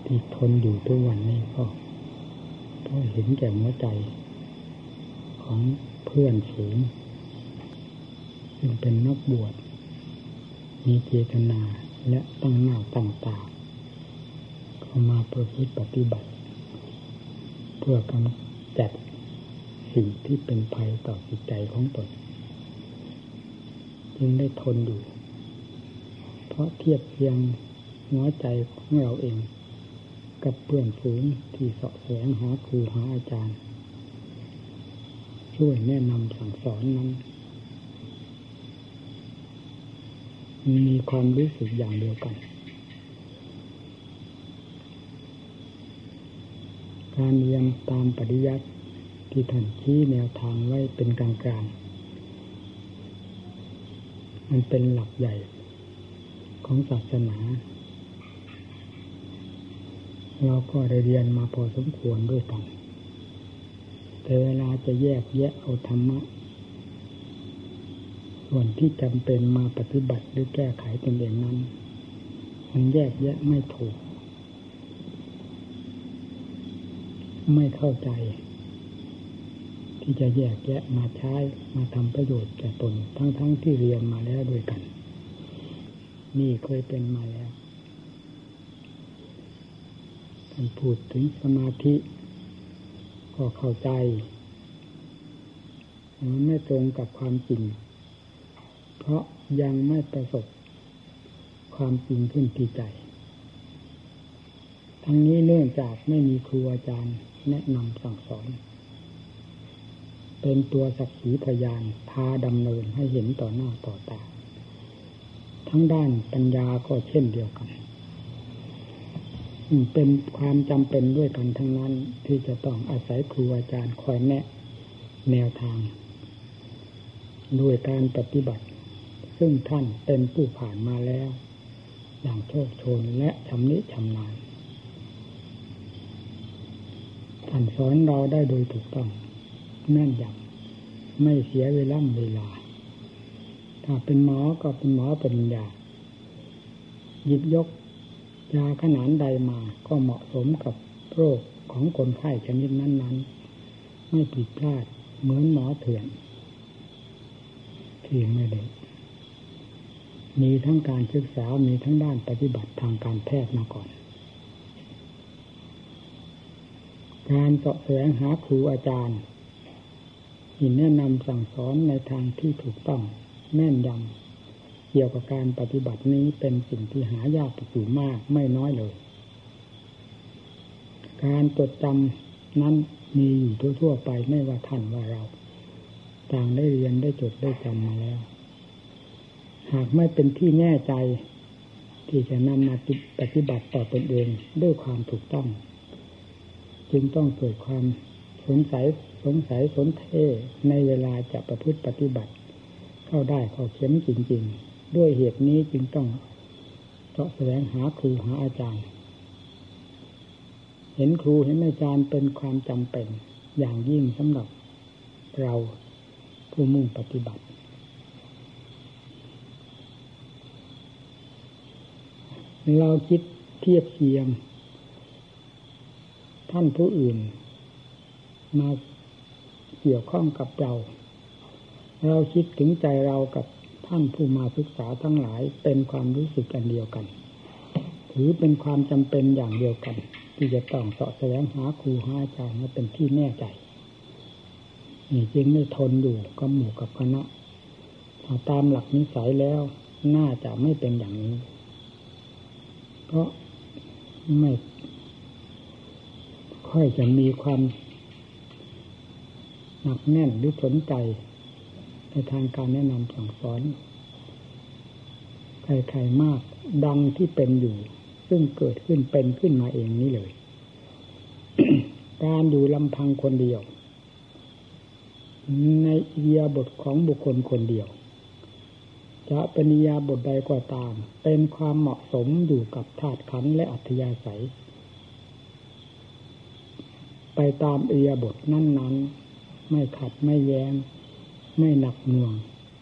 ที่ทนอยู่ทุกวันนี้ก็เพราะเห็นแก่หัวใจของเพื่อนฝูงซึ่งเป็นนักบวชมีเจตนาและตั้งหน้าตั้งตาเข้ามาประพฤติปฏิบัติเพื่อกำจัดสิ่งที่เป็นภัยต่อจิตใจของตนจึงได้ทนอยู่เพราะเทียบเทียงหัวใจของเราเองกับเพื่อนฝูงที่เสาะแสวงหาครูหาอาจารย์ช่วยแนะนำสั่งสอนนั้นมีความรู้สึกอย่างเดียวกันการเรียนตามปริยัติที่ท่านชี้แนวทางไว้เป็นกลางๆมันเป็นหลักใหญ่ของศาสนาเราก็ได้เรียนมาพอสมควรด้วยกันแต่เวลาจะแยกแยะเอาธรรมะส่วนที่จำเป็นมาปฏิบัติหรือแก้ไขตนเองนั้นมันแยกแยะไม่ถูกไม่เข้าใจที่จะแยกแยะมาใช้มาทำประโยชน์แก่ตนทั้งที่เรียนมาแล้วด้วยกันนี่เคยเป็นมาแล้วท่านพูดถึงสมาธิก็เข้าใจมันไม่ตรงกับความจริงเพราะยังไม่ประสบความจริงขึ้นที่ใจทั้งนี้เนื่องจากไม่มีครูอาจารย์แนะนำสั่งสอนเป็นตัวสักขีพยานพาดำเนินให้เห็นต่อหน้าต่อตาทั้งด้านปัญญาก็เช่นเดียวกันเป็นความจำเป็นด้วยกันทั้งนั้นที่จะต้องอาศัยครูอาจารย์คอยแนะแนวทางด้วยการปฏิบัติซึ่งท่านเป็นผู้ผ่านมาแล้วอย่างโชคโชนและชำนิชำนาญท่านสอนเราได้โดยถูกต้องแน่นยำไม่เสียเวลาถ้าเป็นหมอก็เป็นหมอปริญญาหยิบยกยาขนาดใดมาก็เหมาะสมกับโรคของคนไข้ชนิดนั้นๆไม่ผิดพลาดเหมือนหมอเถื่อนที่ไม่ได้มีทั้งการศึกษามีทั้งด้านปฏิบัติทางการแพทย์มาก่อนการเสาะแสวงหาครูอาจารย์ที่แนะนำสั่งสอนในทางที่ถูกต้องแม่นยำเกี่ยวกับการปฏิบัตินี้เป็นสิ่งที่หายากอยู่มากไม่น้อยเลยการจดจำนั้นมีอยู่ทั่วไปไม่ว่าท่านว่าเราต่างได้เรียนได้จดได้จำมาแล้วหากไม่เป็นที่แน่ใจที่จะนำมาปฏิบัติต่อตนเองด้วยความถูกต้องจึงต้องเกิดความสงสัยสนเท่ในเวลาจะประพฤติปฏิบัติเข้าได้เข้าเข็มจริงๆด้วยเหตุนี้จึงต้องเสาะแสวงหาครูหาอาจารย์เห็นครูเห็นอาจารย์เป็นความจำเป็นอย่างยิ่งสำหรับเราผู้มุ่งปฏิบัติเราคิดเทียบเคียงท่านผู้อื่นมาเกี่ยวข้องกับเราคิดถึงใจเรากับท่านผู้มาศึกษาทั้งหลายเป็นความรู้สึกอันเดียวกันถือเป็นความจำเป็นอย่างเดียวกันที่จะต้องเสาะแสวงหาครูหาอาจารย์มาเป็นที่แน่ใจนี่จึงไม่ทนอยู่กับหมู่กับคณะถ้าตามหลักนิสัยแล้วน่าจะไม่เป็นอย่างนี้เพราะไม่ค่อยจะมีความหนักแน่นหรือสนใจในทางการแนะนำสั่งสอนใครๆมากดังที่เป็นอยู่ซึ่งเกิดขึ้นเป็นขึ้นมาเองนี้เลย การอยู่ลำพังคนเดียวในอิริยาบถของบุคคลคนเดียวจะเป็นอิริยาบถใดก็ตามเป็นความเหมาะสมอยู่กับธาตุขันธ์และอัธยาศัยไปตามอิริยาบถนั้นๆไม่ขัดไม่แย้งไม่หนักหน่วง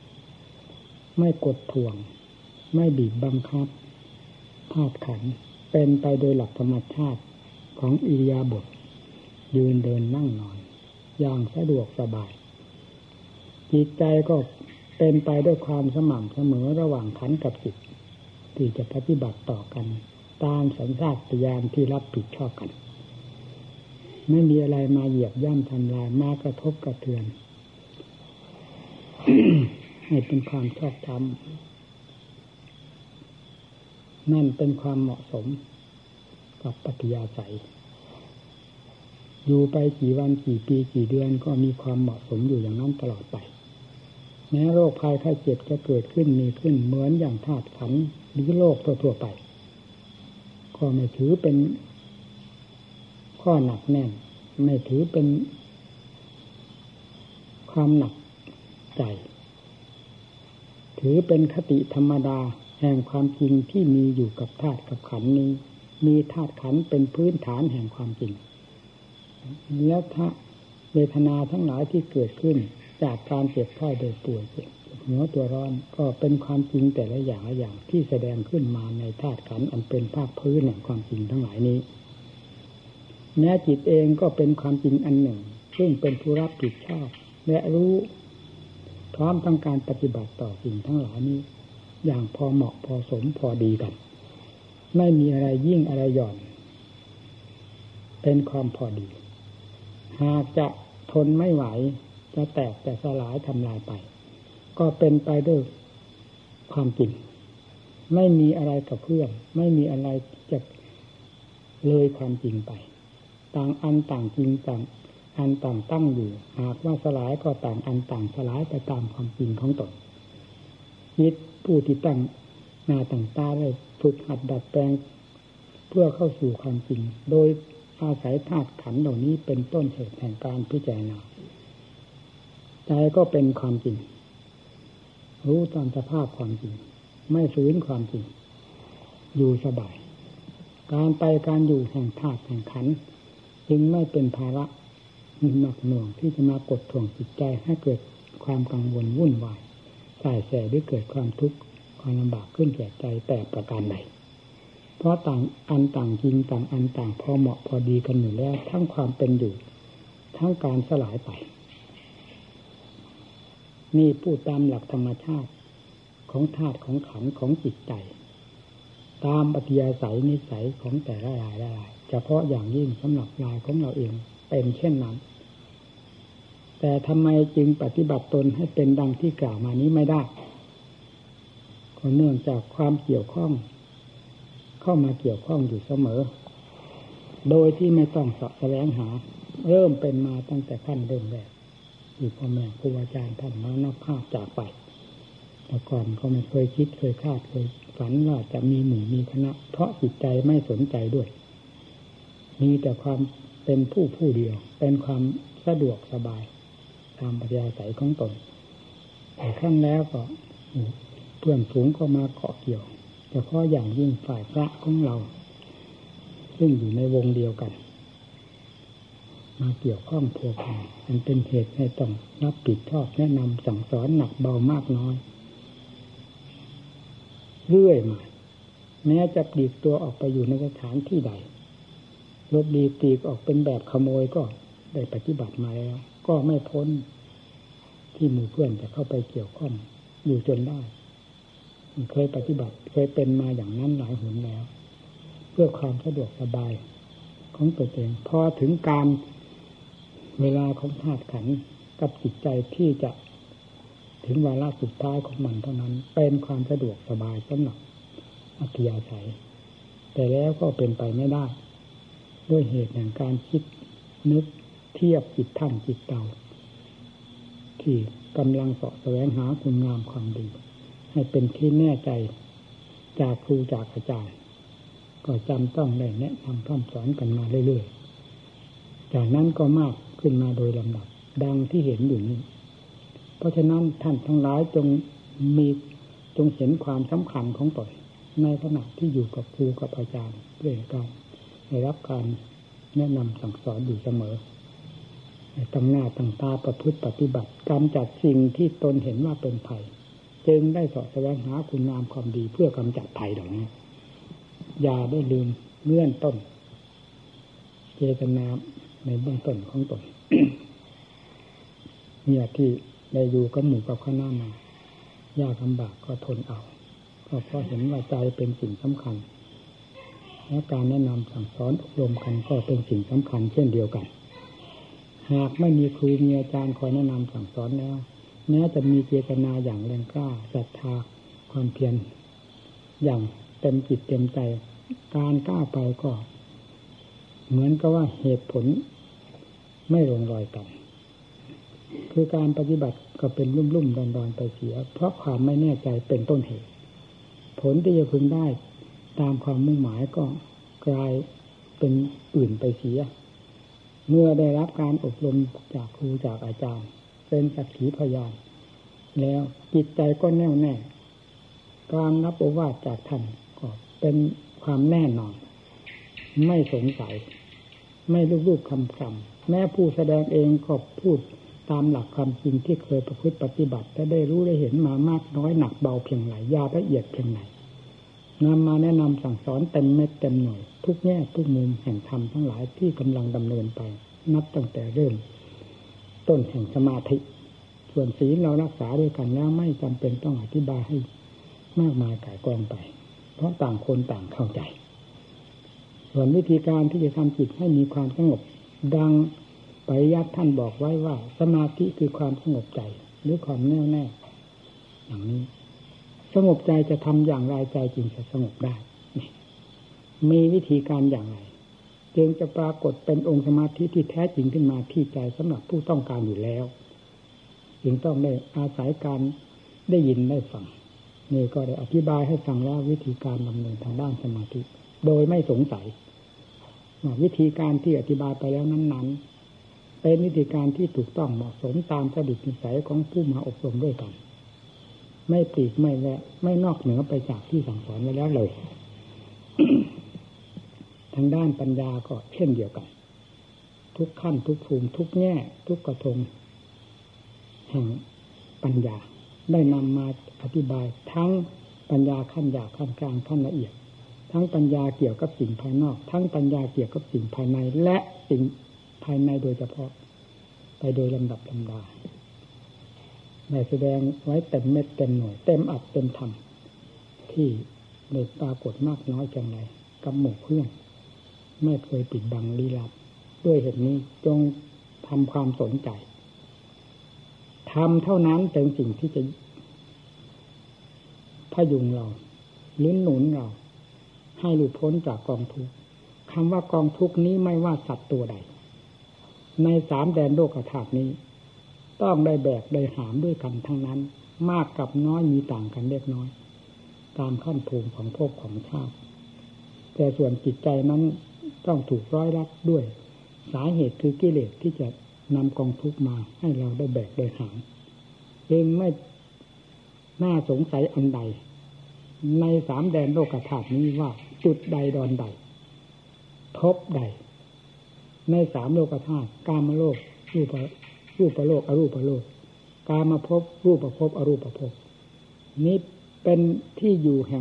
ไม่กดท่วงไม่บีบบังคับธาตุขันธ์ เเป็นไปโดยหลักธรรมชาติของอิริยาบถยืนเดินนั่งนอนอย่างสะดวกสบายจิตใจก็เป็นไปด้วยความสม่ำเสมอระหว่างขันธ์กับจิตที่จะปฏิบัติต่อกันตามสัญชาตญาณที่รับผิดชอบกันไม่มีอะไรมาเหยียบย่ำทำลายมากระทบกระเทือน ให้เป็นความชอบธรรมนั่นเป็นความเหมาะสมกับปัจจัยใสอยู่ไปกี่วันกี่ปีกี่เดือนก็มีความเหมาะสมอยู่อย่างนั้นตลอดไปแม้โรคภัยไข้เจ็บจะเกิดขึ้นมีขึ้นเหมือนอย่างธาตุขันธ์หรือโลกทั่วๆไปก็ไม่ถือเป็นข้อหนักแน่นไม่ถือเป็นความหนักใจถือเป็นคติธรรมดาแห่งความจริงที่มีอยู่กับธาตุกับขันธ์นี้มีธาตุขันธ์เป็นพื้นฐานแห่งความจริงแล้วถ้าเวทนาทั้งหลายที่เกิดขึ้นจากการเจ็บไข้โดยป่วยหัวตัวร้อนก็เป็นความจริงแต่ละอย่างที่แสดงขึ้นมาในธาตุขันธ์อันเป็นภาคพื้นแห่งความจริงทั้งหลายนี้แม้จิตเองก็เป็นความจริงอันหนึ่งซึ่งเป็นผู้รับผิดชอบและรู้พร้อมทั้งการปฏิบัติต่อสิ่งทั้งหลายนี้อย่างพอเหมาะพอสมพอดีกันไม่มีอะไรยิ่งอะไรหย่อนเป็นความพอดีหากจะทนไม่ไหวจะแตกแต่สลายทำลายไปก็เป็นไปด้วยความจริงไม่มีอะไรกับเพื่อนไม่มีอะไรจะเลยความจริงไปต่างอันต่างจริงต่างอันต่างตั้งอยู่หากว่าสลายก็ต่างอันต่างสลายไปตามความจริงของตนจิตผู้ที่ตั้งหน้าตั้งตาได้ฝึกหัดดัดแปลงเพื่อเข้าสู่ความจริงโดยอาศัยธาตุขันธ์เหล่านี้เป็นต้นเหตุแห่งการพิจารณาใจก็เป็นความจริงรู้ตามสภาพความจริงไม่ฝืนความจริงอยู่สบายการไปการอยู่แห่งธาตุแห่งขันธ์จึงไม่เป็นภาระหนักหน่วงที่จะมากดท่วงจิตใจให้เกิดความกังวลวุ่นวายส่ายแสหรือเกิดความทุกข์ความลำบากขึ้นแก่ใจแต่ประการใดเพราะต่างอันต่างจริงต่างอันต่างพอเหมาะพอดีกันอยู่แล้วทั้งความเป็นอยู่ทั้งการสลายไปนี่พูดตามหลักธรรมชาติของธาตุของขันธ์ของจิตใจตามปัจจัยใสนิสัยของแต่ละรายเฉพาะอย่างยิ่งสำหรับรายของเราเองเป็นเช่นนั้นแต่ทำไมจึงปฏิบัติตนให้เป็นดังที่กล่าวมานี้ไม่ได้ก็เนื่องจากความเกี่ยวข้องเข้ามาเกี่ยวข้องอยู่เสมอโดยที่ไม่ต้องเสาะแสวงหาเริ่มเป็นมาตั้งแต่ขั้นเริ่มแรกที่พ่อแม่ครูอาจารย์ท่านมรณภาพจากไปแต่ก่อนก็ไม่เคยคิดเคยคาดเคยฝันว่าจะมีหมู่มีคณะเพราะจิตใจไม่สนใจด้วยมีแต่ความเป็นผู้เดียวเป็นความสะดวกสบายตามปัจจัยใสของตนแต่ขั้นแล้วก็เพื่อนฝูงก็มาเกาะเกี่ยวเฉพาะอย่างยิ่งฝ่ายพระของเราซึ่งอยู่ในวงเดียวกันมาเกี่ยวข้องพัวพันมันเป็นเหตุให้ต้องรับผิดชอบแนะนำสั่งสอนหนักเบามากน้อยเรื่อยมาแม้จะปลีกตัวออกไปอยู่ในสถานที่ใดลบดีปลีกออกเป็นแบบขโมยก็ได้ปฏิบัติมาแล้วก็ไม่พ้นที่หมู่เพื่อนจะเข้าไปเกี่ยวข้องอยู่จนได้เคยปฏิบัติเคยเป็นมาอย่างนั้นหลายหนแล้วเพื่อความสะดวกสบายของตัวเองพอถึงการเวลาของธาตุขันธ์กับจิตใจที่จะถึงวาระสุดท้ายของมันเท่านั้นเป็นความสะดวกสบายสำหรับอัธยาศัยแต่แล้วก็เป็นไปไม่ได้ด้วยเหตุแห่งการคิดนึกเทียบจิตท่านจิตเตาที่กำลังเสาะแสวงหาคุณงามความดีให้เป็นที่แน่ใจจากครูจากอาจารย์ก็จำต้องได้แนะนำพร่ำสอนกันมาเรื่อยๆจากนั้นก็มากขึ้นมาโดยลำดับดังที่เห็นอยู่นี้เพราะฉะนั้นท่านทั้งหลายจงเห็นความสำคัญของตนในขณะที่อยู่กับครูกับอาจารย์เรื่องการได้รับการแนะนำสั่งสอนอยู่เสมอตั้งหน้าตั้งตาประพฤติปฏิบัติกำจัดสิ่งที่ตนเห็นว่าเป็นภัยจึงได้เสาะแสวงหาคุณงามความดีเพื่อกำจัดภัยเหล่านี้อย่าได้ลืมเบื้องต้นเจตนาในเบื้องต้นของตน เนี่ยที่ได้อยู่กับหมู่กับคณะมายากลำบากก็ทนเอาก็เพราะเห็นว่าใจเป็นสิ่งสำคัญและการแนะนำสั่งสอนอบรมกันก็เป็นสิ่งสำคัญเช่นเดียวกันหากไม่มีครูมีอาจารย์คอยแนะนำสั่งสอนแล้วแม้จะมีเจตนาอย่างแรงกล้าศรัทธาความเพียรอย่างเต็มจิตเต็มใจการก้าวไปก็เหมือนกับว่าเหตุผลไม่ลงรอยกันคือการปฏิบัติก็เป็นลุ่มๆดอนๆไปเสียเพราะความไม่แน่ใจเป็นต้นเหตุผลที่จะพึงได้ตามความมุ่งหมายก็กลายเป็นอื่นไปเสียเมื่อได้รับการอบรมจากครูจากอาจารย์เป็นสักขีพยานแล้วจิตใจก็แน่วแน่การรับโอวาทจากท่านก็เป็นความแน่นอนไม่สงสัยไม่ลูบๆคำๆแม้ผู้แสดงเองก็พูดตามหลักความจริงที่เคยประพฤติปฏิบัติและได้รู้ได้เห็นมามากน้อยหนักเบาเพียงไหนยาวละเอียดเพียงไหนนำมาแนะนำสั่งสอนเต็มเม็ดเต็มหน่วยทุกแง่ทุกมุมแห่งธรรมทั้งหลายที่กำลังดำเนินไปนับตั้งแต่เริ่มต้นแห่งสมาธิส่วนศีลเรารักษาด้วยกันแล้วไม่จำเป็นต้องอธิบายให้มากมายก่ายกองไปเพราะต่างคนต่างเข้าใจส่วนวิธีการที่จะทำจิตให้มีความสงบดังปริยัติท่านบอกไว้ว่าสมาธิคือความสงบใจหรือความแน่วแน่อย่างนี้สงบใจจะทำอย่างไรใจจึงจะสงบได้มีวิธีการอย่างไรจึงจะปรากฏเป็นองค์สมาธิที่แท้จริงขึ้นมาที่ใจสำหรับผู้ต้องการอยู่แล้วจึงต้องได้อาศัยการได้ยินได้ฟังนี่ก็ได้อธิบายให้ฟังแล้ววิธีการดำเนินทางด้านสมาธิโดยไม่สงสัยวิธีการที่อธิบายไปแล้วนั้นๆเป็นวิธีการที่ถูกต้องเหมาะสมตามจริตนิสัยของผู้มาอบรมด้วยกันไม่ปลีกไม่แวะไม่นอกเหนือไปจากที่สั่งสอนไว้แล้วเลย ทางด้านปัญญาก็เช่นเดียวกันทุกขั้นทุกภูมิทุกแง่ทุกกระทงแห่งปัญญาได้นำมาอธิบายทั้งปัญญาขั้นหยาบขั้นกลางขั้นละเอียดทั้งปัญญาเกี่ยวกับสิ่งภายนอกทั้งปัญญาเกี่ยวกับสิ่งภายในและสิ่งภายในโดยเฉพาะไปโดยลำดับลำดาได้แสดงไว้เต็มเม็ดเต็มหน่วยเต็มอัดเต็มทำที่ได้ปรากฏมากน้อยเพียงไรกับหมู่เพื่อนไม่เคยปิดบังลี้ลับด้วยเหตุนี้จงทำความสนใจทำเท่านั้นเป็นสิ่งที่จะพยุงเราหรือหนุนเราให้หลุดพ้นจากกองทุกข์คำว่ากองทุกข์นี้ไม่ว่าสัตว์ตัวใดในสามแดนโลกธาตุนี้ต้องได้แบกได้หามด้วยกันทั้งนั้นมากกับน้อยมีต่างกันเล็กน้อยตามขั้นภูมิของภพของชาติแต่ส่วนจิตใจนั้นต้องถูกร้อยรัดด้วยสาเหตุคือกิเลสที่จะนำกองทุกข์มาให้เราได้แบกได้หามเองไม่น่าสงสัยอันใดในสามแดนโลกธาตุนี้ว่าจุดใดดอนใดภพใดในสามโลกธาตุกามโลกรูปโลกอรูปโลกกามภพรูปภพอรูปภพนี้เป็นที่อยู่แห่ง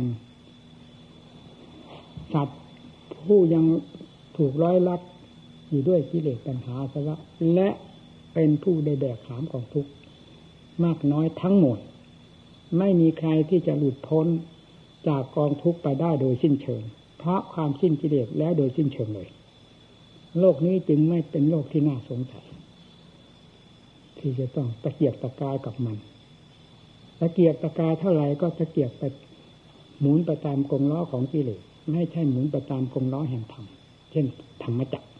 สัตว์ผู้ยังถูกร้อยลัดอยู่ด้วยกิเลสตัณหาอาสวะและเป็นผู้ได้แบกหามของทุกข์มากน้อยทั้งหมดไม่มีใครที่จะหลุดพ้นจากกองทุกข์ไปได้โดยสิ้นเชิงเพราะความสิ้นกิเลสแล้วโดยสิ้นเชิงเลยโลกนี้จึงไม่เป็นโลกที่น่าสงสัยที่จะต้องตะเกียกตะกายกับมันตะเกียกตะกายเท่าไหร่ก็ตะเกียกไปหมุนไปตามกลล้อของกิเลสไม่ใช่หมุนไปตามกลล้อแห่งธรรมเช่นธรรมจักร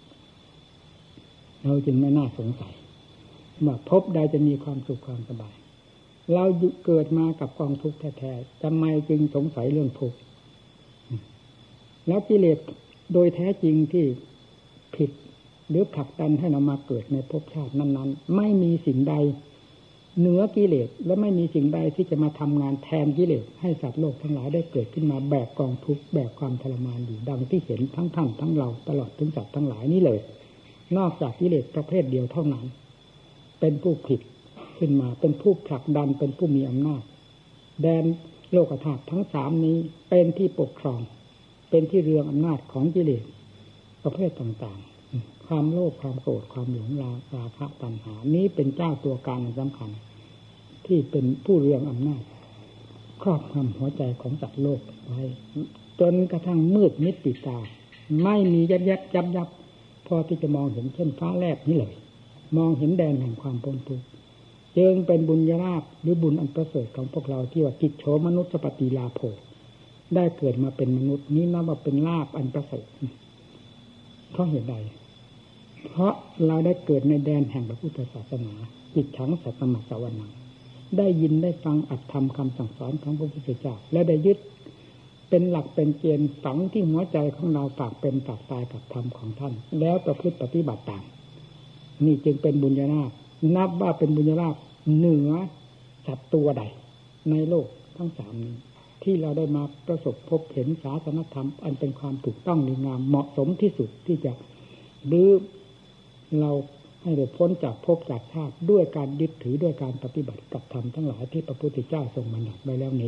เราจึงไม่น่าสงสัยว่าพบใดจะมีความสุขความสบายเราเกิดมากับกองทุกข์แท้ๆทำไมจึงสงสัยเรื่องทุกข์แล้วกิเลสโดยแท้จริงที่ผิดหรือผลักดันให้เรามาเกิดในภพชาตินั้นๆไม่มีสิ่งใดเหนือกิเลสและไม่มีสิ่งใดที่จะมาทำงานแทนกิเลสให้สัตว์โลกทั้งหลายได้เกิดขึ้นมาแบกกองทุกข์แบกความทรมานอยู่ดังที่เห็นทั้งท่านทั้งเราตลอดถึงสัตว์ทั้งหลายนี้เลยนอกจากกิเลสประเภทเดียวเท่านั้นเป็นผู้ผิดขึ้นมาเป็นผู้ผลักดันเป็นผู้มีอำนาจแดนโลกธาตุทั้งสามนี้เป็นที่ปกครองเเป็นที่เรืองอำนาจของกิเลสประเภทต่างๆความโลภความโกรธความหลงราคะตัณหานี้เป็นเจ้าตัวการสำคัญที่เป็นผู้เรืองอำนาจครอบงำหัวใจของสัตว์โลกไว้จนกระทั่งมืดมิดปิดตาไม่มียับพอที่จะมองเห็นเช่นฟ้าแลบนี่เลยมองเห็นแดนแห่งความพ้นทุกข์จึงเป็นบุญญาลาภหรือบุญอันประเสริฐของพวกเราที่ว่ากิจโฉมนุษย์ปฏิลาโภได้เกิดมาเป็นมนุษย์นี้นับว่าเป็นลาภอันประเสริฐเพราะเหตุใดเพราะเราได้เกิดในแดนแห่งพระพุทธศาสนาจิตฉังสัตตมสวนังได้ยินได้ฟังอัตธรรมคำสั่งสอนของพระพุทธเจ้าและได้ยึดเป็นหลักเป็นเกณฑ์ฝังที่หัวใจของเราฝากเป็นฝากตายกับธรรมของท่านแล้วประพฤติปฏิบัติตามนี่จึงเป็นบุญญาลาภนับว่าเป็นบุญญาลาภเหนือสัตว์ตัวใดในโลกทั้งสามนี้ที่เราได้มาประสบพบเห็นศาสนธรรมอันเป็นความถูกต้องดีงามเหมาะสมที่สุดที่จะรื้อเราให้ได้พ้นจากภพจากชาติด้วยการยึดถือด้วยการปฏิบัติกับธรรมทั้งหลายที่พระพุทธเจ้าทรงบัญญัติไว้แล้วนี้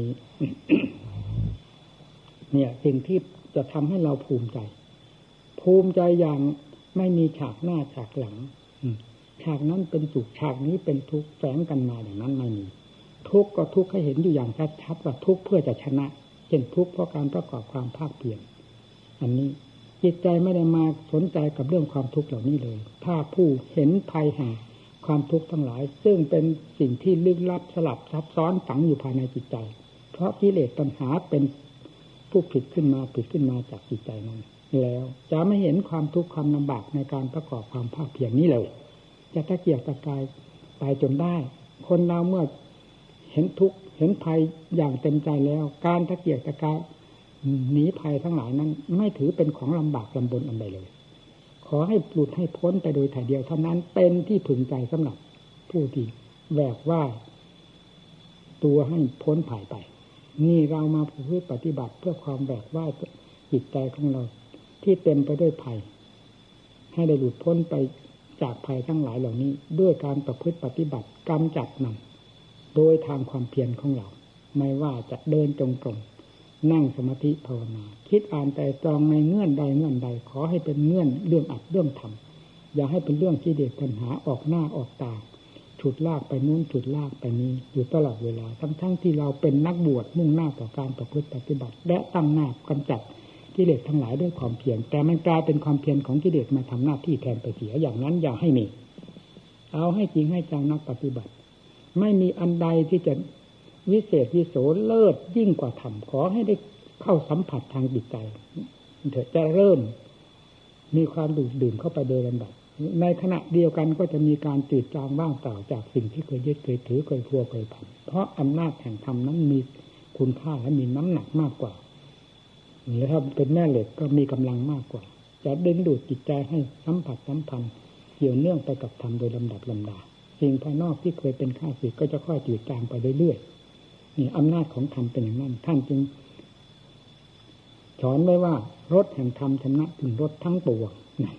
เนี่ยสิ่งที่จะทำให้เราภูมิใจอย่างไม่มีฉากหน้าฉากหลังฉากนั้นเป็นสุขฉากนี้เป็นทุกข์แฝงกันมาอย่างนั้นไม่มีทุกข์ก็ทุกข์ให้เห็นอยู่อย่างชัดๆว่าทุกข์เพื่อจะชนะเช่นทุกข์เพราะการประกอบความภาคเพียรอันนี้จิตใจไม่ได้มาสนใจกับเรื่องความทุกข์เหล่านี้เลยถ้าผู้เห็นภัยแห่งความทุกข์ทั้งหลายซึ่งเป็นสิ่งที่ลึกลับสลับซับซ้อนฝังอยู่ภายในจิตใจเพราะกิเลสตัณหาเป็นผู้ผลิตขึ้นมาจากจิตใจนั้นแล้วจะไม่เห็นความทุกข์ความลำบากในการประกอบความภาคเพียรนี้เลยจะตะเกียกตะกายไปจนได้คนเราเมื่อเห็นทุกข์เห็นภัยอย่างเต็มใจแล้วการตะเกียกตะกายหนีภัยทั้งหลายนั้นไม่ถือเป็นของลำบากลำบนอันใดเลยขอให้หลุดให้พ้นไปโดยถ่ายเดียวเท่านั้นเป็นที่พึงใจสำหรับผู้ที่แหวกว่าตัวให้พ้นภัยไปนี่เรามาเพื่อปฏิบัติเพื่อความแหวกว่าจิตใจของเราที่เต็มไปด้วยภัยให้ได้หลุดพ้นไปจากภัยทั้งหลายเหล่านี้ด้วยการประพฤติปฏิบัติกำจัดมันโดยทางความเพียรของเราไม่ว่าจะเดินจงกรมนั่งสมาธิภาวนาคิดอ่านแต่ตรองในเงื่อนใดขอให้เป็นเงื่อนเรื่องอัดเรื่องทำอย่าให้เป็นเรื่องกิเลสตัณหาออกหน้าออกตาฉุดลากไปนู้นฉุดลากไปนี้อยู่ตลอดเวลาทั้งที่เราเป็นนักบวชมุ่งหน้าต่อการประพฤติปฏิบัติและตั้งหน้ากำจัดกิเลสทั้งหลายด้วยความเพียรแต่มันกลายเป็นความเพียรของกิเลสมาทำหน้าที่แทนไปเสียอย่างนั้นอย่าให้มีเอาให้จริงให้จังนักปฏิบัติไม่มีอันใดที่จะวิเศษวิโสเลิศยิ่งกว่าธรรมขอให้ได้เข้าสัมผัสทางจิตใจเถอะจะเริ่มมีความดื่มเข้าไปโดยลำดับในขณะเดียวกันก็จะมีการจืดจางบ้างเปล่าจากสิ่งที่เคยยึดเคยถือเคยพัวเคยทำเพราะอำนาจแห่งธรรมนั้นมีคุณค่าและมีน้ำหนักมากกว่าหรือถ้าเป็นแม่เหล็กก็มีกำลังมากกว่าจะดึงดูดจิตใจให้สัมผัสสัมพันธ์เกี่ยวเนื่องไปกับธรรมโดยลำดับลำดาสิ่งภายนอกที่เคยเป็นข้าศึกก็จะค่อยจืดจางไปเรื่อยๆนี่อำนาจของธรรมเป็นอย่างนั้นท่านจึงสอนไว้ว่ารถแห่งธรรมชนะถึงรถทั้งปวง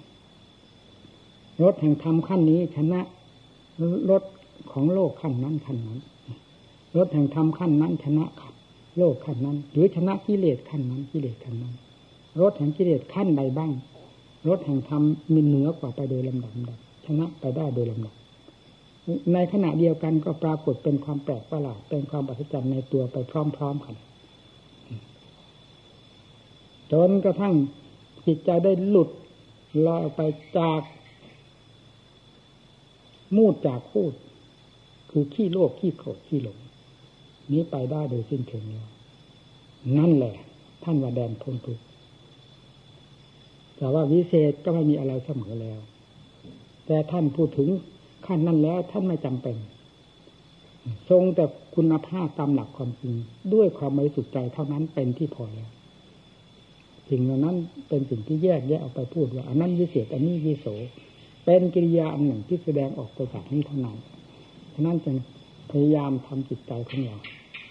รถแห่งธรรมขั้นนี้ชนะรถของโลกขั้นนั้นรถแห่งธรรมขั้นนั้นชนะโลกขั้นนั้นหรือชนะกิเลสขั้นนั้นรถแห่งกิเลสขั้นใดบ้างรถแห่งธรรมมีเหนือกว่าไปโดยลำดับชนะไปได้โดยลำดับในขณะเดียวกันก็ปรากฏเป็นความแปลกประหลาดเป็นความอัศจรรย์ในตัวไปพร้อมๆกันจนกระทั่งจิตใจได้หลุดลอยไปจากมูดจากพูดคือขี้โลภขี้โกรธขี้หลงนี้ไปได้โดยสิ้นเชิงแล้วนั่นแหละท่านว่าแดนพ้นทุกข์แต่ว่าวิเศษก็ไม่มีอะไรเสมอแล้วแต่ท่านพูดถึงขั้นนั้นแล้วท่านไม่จำเป็นทรงแต่คุณภาพตามหลักความจริงด้วยความบริสุทธิ์ใจเท่านั้นเป็นที่พอแล้วสิ่งเหล่านั้นเป็นสิ่งที่แยกแยะออกไปพูดว่าอันนั้นวิเศษอันนี้วิโสเป็นกิริยาอันหนึ่งที่แสดงออกไปจากนี้เท่านั้นฉะนั้นจึงพยายามทำจิตใจของเรา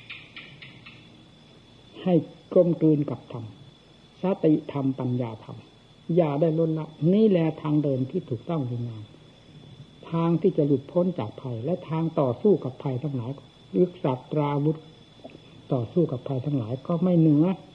ให้กลมกลืนกับธรรมสติธรรมปัญญาธรรมอย่าได้ลดละนี่แหละทางเดินที่ถูกต้องดีงามทางที่จะหลุดพ้นจากภัยและทางต่อสู้กับภัยทั้งหลายหรือศัตราวุธต่อสู้กับภัยทั้งหลายก็ไม่เหนือ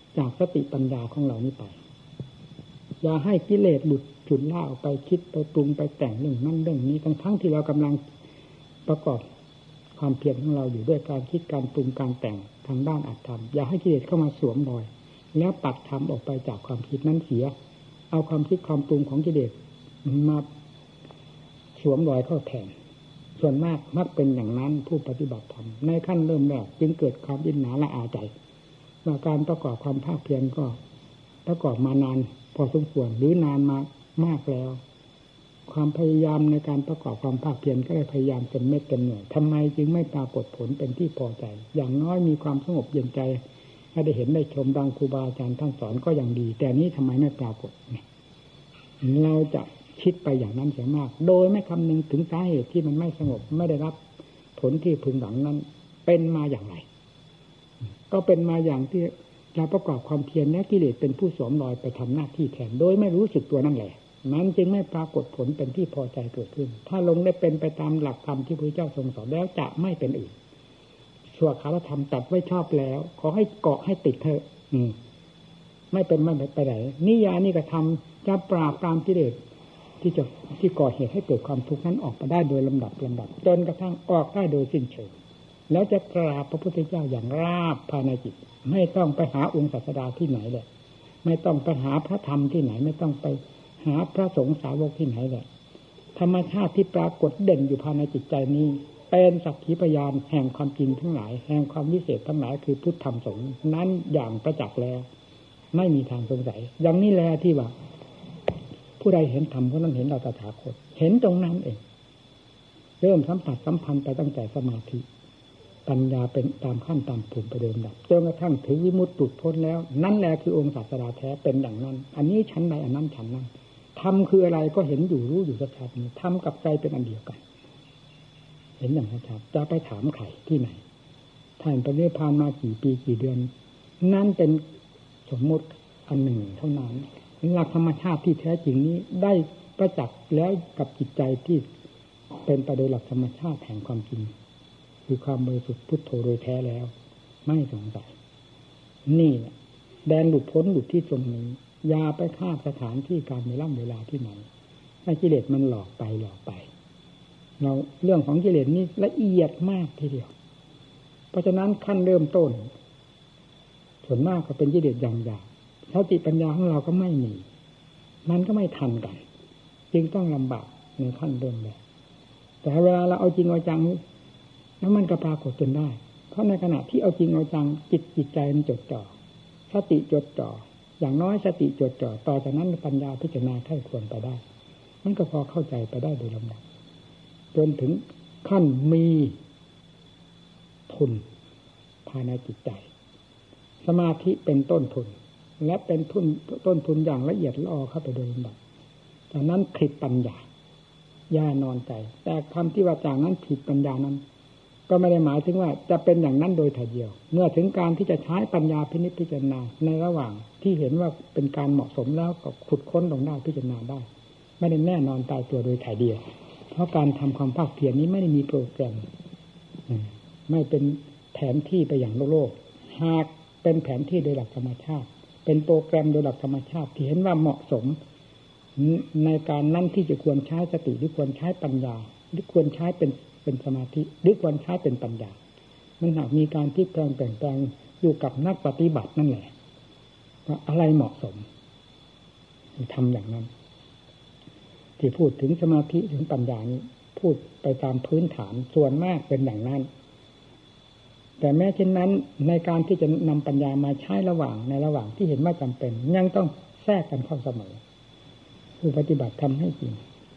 จากสติปัญญาของเรานี้ไปอย่าให้กิเลสหลุดฉุดล่าออกไปคิดไปปรุงไปแต่งเรื่องนั้นเรื่องนี้ทั้งที่เรากำลังประกอบความเพียรของเราอยู่ด้วยการคิดการปรุงการแต่งทางด้านอัตธรรมอย่าให้กิเลสเข้ามาสวมรอยแล้วปัดธรรมออกไปจากความคิดนั้นเสียเอาความคิดความปรุงของกิเลสมาสวมรอยเข้าแทนส่วนมากมักเป็นอย่างนั้นผู้ปฏิบัติธรรมในขั้นเริ่มแรกจึงเกิดความอิจฉาละอาใจว่าการประกอบความภาคเพียรก็ประกอบมานานพอสมควรหรือนานมามากแล้วความพยายามในการประกอบความภาคเพียรก็เลยพยายามเต็มเม็ดเต็มหน่วยทำไมจึงไม่ปรากฏผลเป็นที่พอใจอย่างน้อยมีความสงบเย็นใจให้ได้เห็นได้ชมดังครูบาอาจารย์ท่านสอนก็ยังดีแต่นี้ทำไมไม่ปรากฏเราจะคิดไปอย่างนั้นเสียมากโดยไม่คำนึงถึงสาเหตุที่มันไม่สงบไม่ได้รับผลที่พึงหวังนั้นเป็นมาอย่างไรก็เป็นมาอย่างที่เราประกอบความเพียรและกิเลสเป็นผู้สวมรอยไปทำหน้าที่แทนโดยไม่รู้สึกตัวนั่นแหละมันจึงไม่ปรากฏผลเป็นที่พอใจเกิดขึ้นถ้าลงได้เป็นไปตามหลักธรรมที่พระเจ้าทรงสอนแล้วจะไม่เป็นอื่นชั่วคารธรรมตัดไว้ชอบแล้วขอให้เกาะให้ติดเถอะไม่เป็นไม่ไปไหนนิยานิกระทำจะปราบปรามกิเลสที่ก่อเหตุให้เกิดความทุกข์นั้นออกไปได้โดยลำดับจนกระทั่งออกได้โดยสิ้นเชิงแล้วจะกราบพระพุทธเจ้าอย่างราบภายในจิตไม่ต้องไปหาองค์ศาสดาที่ไหนเลยไม่ต้องไปหาพระธรรมที่ไหนไม่ต้องไปหาพระสงฆ์สาวกที่ไหนเลยธรรมชาติที่ปรากฏเด่นอยู่ภายในจิตใจนี้เป็นสักขีพยานแห่งความจริงทั้งหลายแห่งความวิเศษทั้งหลายคือพุทธธรรมสงฆ์นั้นอย่างประจักษ์แล้วไม่มีทางสงสัยอย่างนี้แหละที่ว่าผู้ใดเห็นธรรมผู้นั้นเห็นเราตถาคตเห็นตรงนั้นเองเริ่มสัมผัสสัมพันธ์ไปตั้งแต่สมาธิปัญญาเป็นตามขั้นตามภูมิไปเดิมดับจนกระทั่งถึงวิมุตติหลุดพ้นแล้วนั่นแหละคือองค์ศาสดาแท้เป็นอย่างนั้นอันนี้ชั้นใดอันนั้นชั้นนั้นธรรมคืออะไรก็เห็นอยู่รู้อยู่ชัดๆนี่ธรรมกับใจเป็นอันเดียวกันเห็นอย่างชัดๆจะไปถามใครที่ไหนท่านไปเรื่อยผ่านมากี่ปีกี่เดือนนั่นเป็นสมมติอันหนึ่งเท่านั้นหลักธรรมชาติที่แท้จริงนี้ได้ประจักษ์แล้วกับจิตใจที่เป็นไปโดยหลักธรรมชาติแห่งความจริงคือความบริสุทธิ์พุทโธโดยแท้แล้วไม่สงสัยนี่แหละแดนหลุดพ้นหลุดที่ตรงนี้อย่าไปข้ามสถานที่การเวลาที่ไหนให้กิเลสมันหลอกไปเราเรื่องของกิเลสนี่ละเอียดมากทีเดียวเพราะฉะนั้นขั้นเริ่มต้นส่วนมากก็เป็นกิเลสอย่างหยาบสติปัญญาของเราก็ไม่มีมันก็ไม่ทันกันจึงต้องลำบากในขั้นเริ่มแรกแต่เวลาเราเอาจริงเอาจังแล้วมันก็ปรากฏจนได้เพราะในขณะที่เอาจริงเอาจังจิตใจมันจดจ่อสติจดจ่ออย่างน้อยสติจดจ่อต่อจากนั้นปัญญาพิจารณาไข้ควรไปได้มันก็พอเข้าใจไปได้โดยลำดับจนถึงขั้นมีทุนภายในจิตใจสมาธิเป็นต้นทุนและเป็นต้นทุนอย่างละเอียดละออเข้าไปโดยลำดับจากนั้นผลิตปัญญาย่านอนใจแต่คำที่ว่าจากนั้นผลิตปัญญานั้นก็ไม่ได้หมายถึงว่าจะเป็นอย่างนั้นโดยถ่ายเดียวเมื่อถึงการที่จะใช้ปัญญาพิจารณาในระหว่างที่เห็นว่าเป็นการเหมาะสมแล้วก็ขุดค้นลงได้พิจารณาได้ไม่ได้แน่นอนตายตัวโดยถ่ายเดียวเพราะการทำความภาคเพียรนี้ไม่ได้มีโปรแกรมไม่เป็นแผนที่ไปอย่างโลกหากเป็นแผนที่โดยหลักธรรมชาติเป็นโปรแกรมโดยหลักธรรมชาติที่เห็นว่าเหมาะสมในการนั่นที่จะควรใช้สติหรือควรใช้ปัญญาหรือควรใช้เป็นสมาธิหรือควรใช้เป็นปัญญามันหากมีการที่เปลี่ยนแปลงอยู่กับนักปฏิบัตินั่นแหละว่าอะไรเหมาะสมทำอย่างนั้นที่พูดถึงสมาธิถึงปัญญานี้พูดไปตามพื้นฐานส่วนมากเป็นอย่างนั้นแต่แม้เช่นนั้นในการที่จะนำปัญญามาใช้ในระหว่างที่เห็นว่าจำเป็นยังต้องแทรกกันเข้าเสมอผู้ปฏิบัติทำให้จริง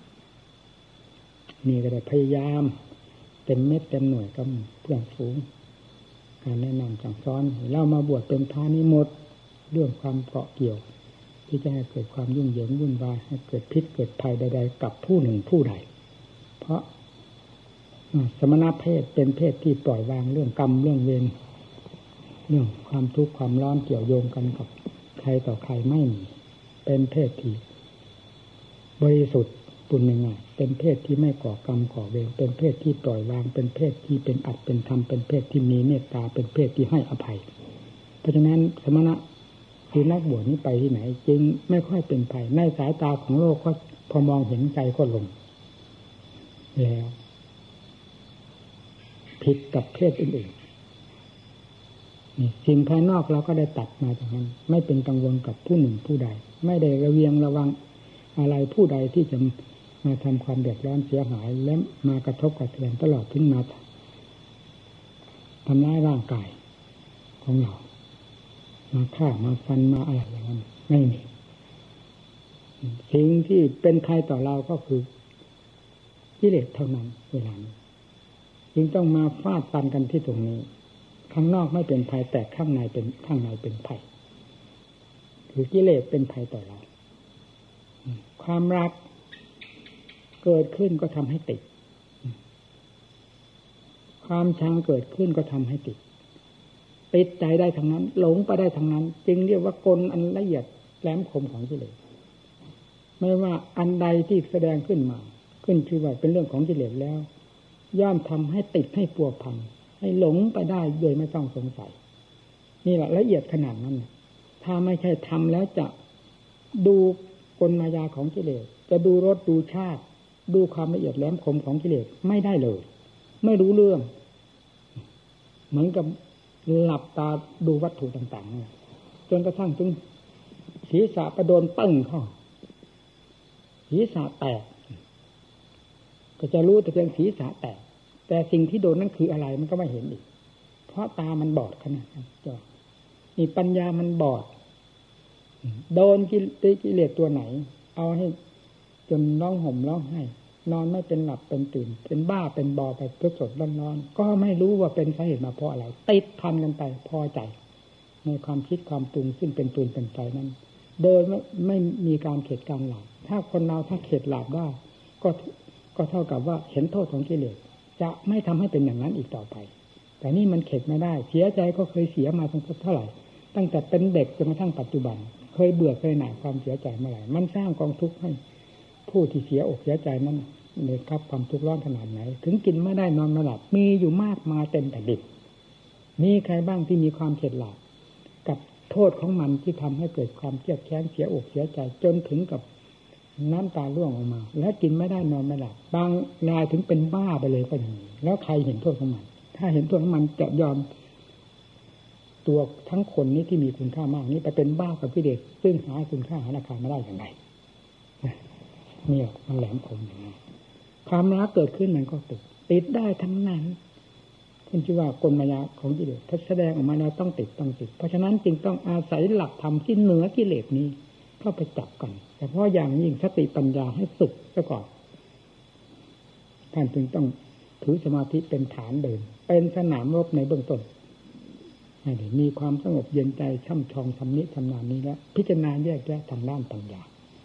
นี่ก็ได้พยายามเต็มเม็ดเต็มหน่วยกับเพื่อนฝูงการแนะนำสั่งสอนเล่ามาบวชเป็นพระนี่หมดเรื่องความเกาะเกี่ยวที่จะให้เกิดความยุ่งเหยิงวุ่นวายให้เกิดพิษเกิดภัยใดๆกับผู้หนึ่งผู้ใดเพราะสมณเพศเป็นเพศที่ปล่อยวางเรื่องกรรมเรื่องเวรเรื่องความทุกข์ความร้อนเกี่ยวโยงกันกับใครต่อใครไม่มีเป็นเพศที่บริสุทธิ์ปุณณะเป็นเพศที่ไม่ก่อกรรมก่อเวรเป็นเพศที่ปล่อยวางเป็นเพศที่เป็นอัตเป็นธรรมเป็นเพศที่มีเมตตาเป็นเพศที่ให้อภัยเพราะฉะนั้นสมณคือนักบวชนี้ไปที่ไหนจึงไม่ค่อยเป็นภัยในสายตาของโลกก็พอมองเห็นใจก็ลงแล้วผิดกับเพศอื่นๆสิ่งภายนอกเราก็ได้ตัดมาจากนั้นไม่เป็นกังวลกับผู้หนึ่งผู้ใดไม่ได้ระเวียงระวังอะไรผู้ใดที่จะมาทำความเดือดร้อนเสียหายและมากระทบกระเทือนตลอดถึงมาทำร้ายร่างกายของเรามาฆ่ามาฟันมาอะไรอย่างนั้นไม่มีสิ่งที่เป็นภัยต่อเราก็คือกิเลสเท่านั้นเวลานี้จึงต้องมาฟาดฟันกันที่ตรงนี้ข้างนอกไม่เป็นภัยแต่ข้างในเป็นภัยคือกิเลสเป็นภัยต่อเราความรักเกิดขึ้นก็ทำให้ติดความชังเกิดขึ้นก็ทำให้ติดใจได้ทั้งนั้นหลงไปได้ทั้งนั้นจึงเรียกว่ากลอันละเอียดแหลมคมของกิเลสไม่ว่าอันใดที่แสดงขึ้นมาขึ้นชื่อว่าเป็นเรื่องของกิเลสแล้วย่อมทำให้ติดให้ปัวพันให้หลงไปได้โดยไม่ต้องสงสัยนี่แหละละเอียดขนาดนั้นถ้าไม่ใช่ทำแล้วจะดูกลมายาของกิเลสจะดูรสดูชาติดูความละเอียดแหลมคมของกิเลสไม่ได้เลยไม่รู้เรื่องเหมือนกับหลับตาดูวัตถุต่างๆจนกระทั่งถึงศีรษะประโดนตึ้งเข้าศีรษะแตกก็จะรู้แต่เพียงศีรษะแตกแต่สิ่งที่โดนนั่นคืออะไรมันก็ไม่เห็นอีกเพราะตามันบอดขนาดนั้นจ้ะนี่ปัญญามันบอดโดนกิเลสตัวไหนเอาให้จนร้องห่มร้องไห้นอนไม่เป็นหลับเป็นตื่นเป็นบ้าเป็นบอไปทุกสดร้อนๆก็ไม่รู้ว่าเป็นสาเหตุมาเพราะอะไรติดพันกันไปพอใจในความคิดความปรุงซึ่งเป็นปืนเป็นไฟนั้นโดยไม่มีการเข็ดการหลับถ้าคนเราถ้าเข็ดหลับได้ก็เท่ากับว่าเห็นโทษของกิเลสจะไม่ทำให้เป็นอย่างนั้นอีกต่อไปแต่นี่มันเข็ดไม่ได้เสียใจก็เคยเสียมาเท่าไหร่ตั้งแต่เป็นเด็กจนกระทั่งปัจจุบันเคยเบื่อเคยหน่ายความเสียใจเมื่อไหร่มันสร้างกองทุกข์ให้ผู้ที่เสียอกเสียใจนั้นเลยครับความทุกข์ร้อนขนาดไหนถึงกินไม่ได้นอนไม่หลับมีอยู่มากมายเต็มแผ่นดินมีใครบ้างที่มีความเข็ดหลาบกับโทษของมันที่ทำให้เกิดความเครียดแค้นเสียอกเสียใจจนถึงกับน้ำตาร่วงออกมาและกินไม่ได้นอนไม่หลับบางรายถึงเป็นบ้าไปเลยก็มีแล้วใครเห็นโทษของมันถ้าเห็นโทษของมันจะยอมตัวทั้งคนนี้ที่มีคุณค่ามากนี้ไปเป็นบ้ากับกิเลสซึ่งหาคุณค่าหาราคาไม่ได้อย่างไรเนี่ยมันแหลมคมอย่างนี้ความรักเกิดขึ้นมันก็ติดได้ทั้งนั้นขึ้นชื่อว่ากลมายาของกิเลสถ้าแสดงออกมาแล้วต้องติดเพราะฉะนั้นจึงต้องอาศัยหลักธรรมที่เหนือกิเลสนี้เข้าไปจับกันแต่เพราะอย่างยิ่งสติปัญญาให้ฝึกซะก่อนท่านจึงต้องถือสมาธิเป็นฐานเดินเป็นสนามรบในเบื้องต้นให้มีความสงบเย็นใจช่ำชองทำนิทำนานนี้แล้วพิจารณาแยกแยะทางด้านปัญญา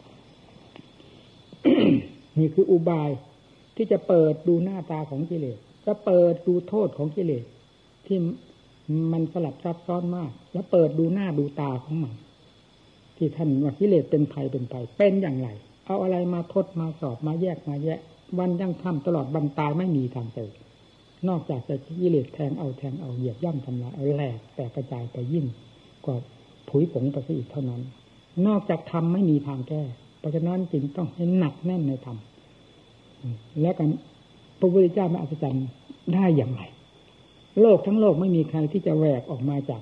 นี่คืออุบายที่จะเปิดดูหน้าตาของกิเลสจะเปิดดูโทษของกิเลสที่มันสลับซับซ้อนมากแล้วเปิดดูหน้าดูตาของมันที่ท่านว่ากิเลสเป็นภัยเป็นอย่างไรเอาอะไรมาทดมาสอบมาแยกมาแยะวันยั่งค่ำตลอดวันตายไม่มีทางเจอนอกจากจะกิเลสแทงเอาเหยียบย่ำทำลายเอาแหลกแตกกระจายไปยิ่งกว่าผุยผงไปซะอีกเท่านั้นนอกจากธรรมไม่มีทางแก้เพราะฉะนั้นจึงต้องให้หนักแน่นในธรรมและกันพระพุทธเจ้ามาอัศจรรย์ได้อย่างไรโลกทั้งโลกไม่มีใครที่จะแหวกออกมาจาก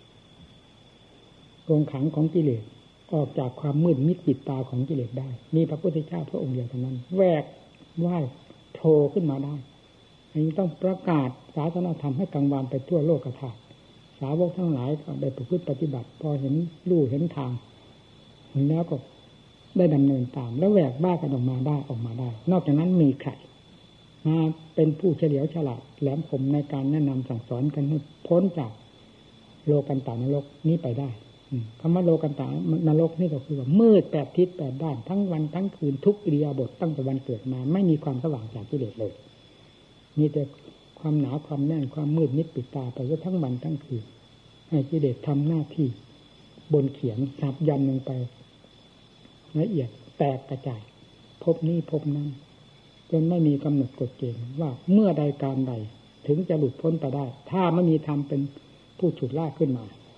กรงขังของกิเลสออกจากความมืดมิดปิดตาของกิเลสได้มีพระพุทธเจ้าพระองค์เดียวเท่านั้นแหวกว่ายโผล่ขึ้นมาได้อันนี้ต้องประกาศศาสนาธรรมให้กังวานไปทั่วโลกธาตุสาวกทั้งหลายก็ได้ประพฤติปฏิบัติพอเห็นลู่เห็นทางแล้วก็ได้ดำเนินตามแล้วแหวกบ้ากันออกมาได้นอกจากนั้นมีใครมาเป็นผู้เฉลียวฉลาดแหลมคมในการแนะนำสั่งสอนกันให้พ้นจากโลกันตานรกนี้ไปได้คำว่าโลกันตานรกนี่ก็คือว่ามืด8ทิศ8ด้านทั้งวันทั้งคืนทุกอิริยาบถตั้งแต่วันเกิดมาไม่มีความสว่างจากกิเลสเลยมีแต่ความหนาความแน่นความมืดมิดปิดตาไปทั้งวันทั้งคืนให้กิเลสทำหน้าที่บนเขียนสับยันลงไปละเอียดแตกกระจายพบนี้พบนั้นจนไม่มีกำหนดกฎเกณฑ์ว่าเมื่อใดการใดถึงจะหลุดพ้นไปได้ถ้าไม่มีธรรมเป็นผู้ฉุดลากขึ้นมา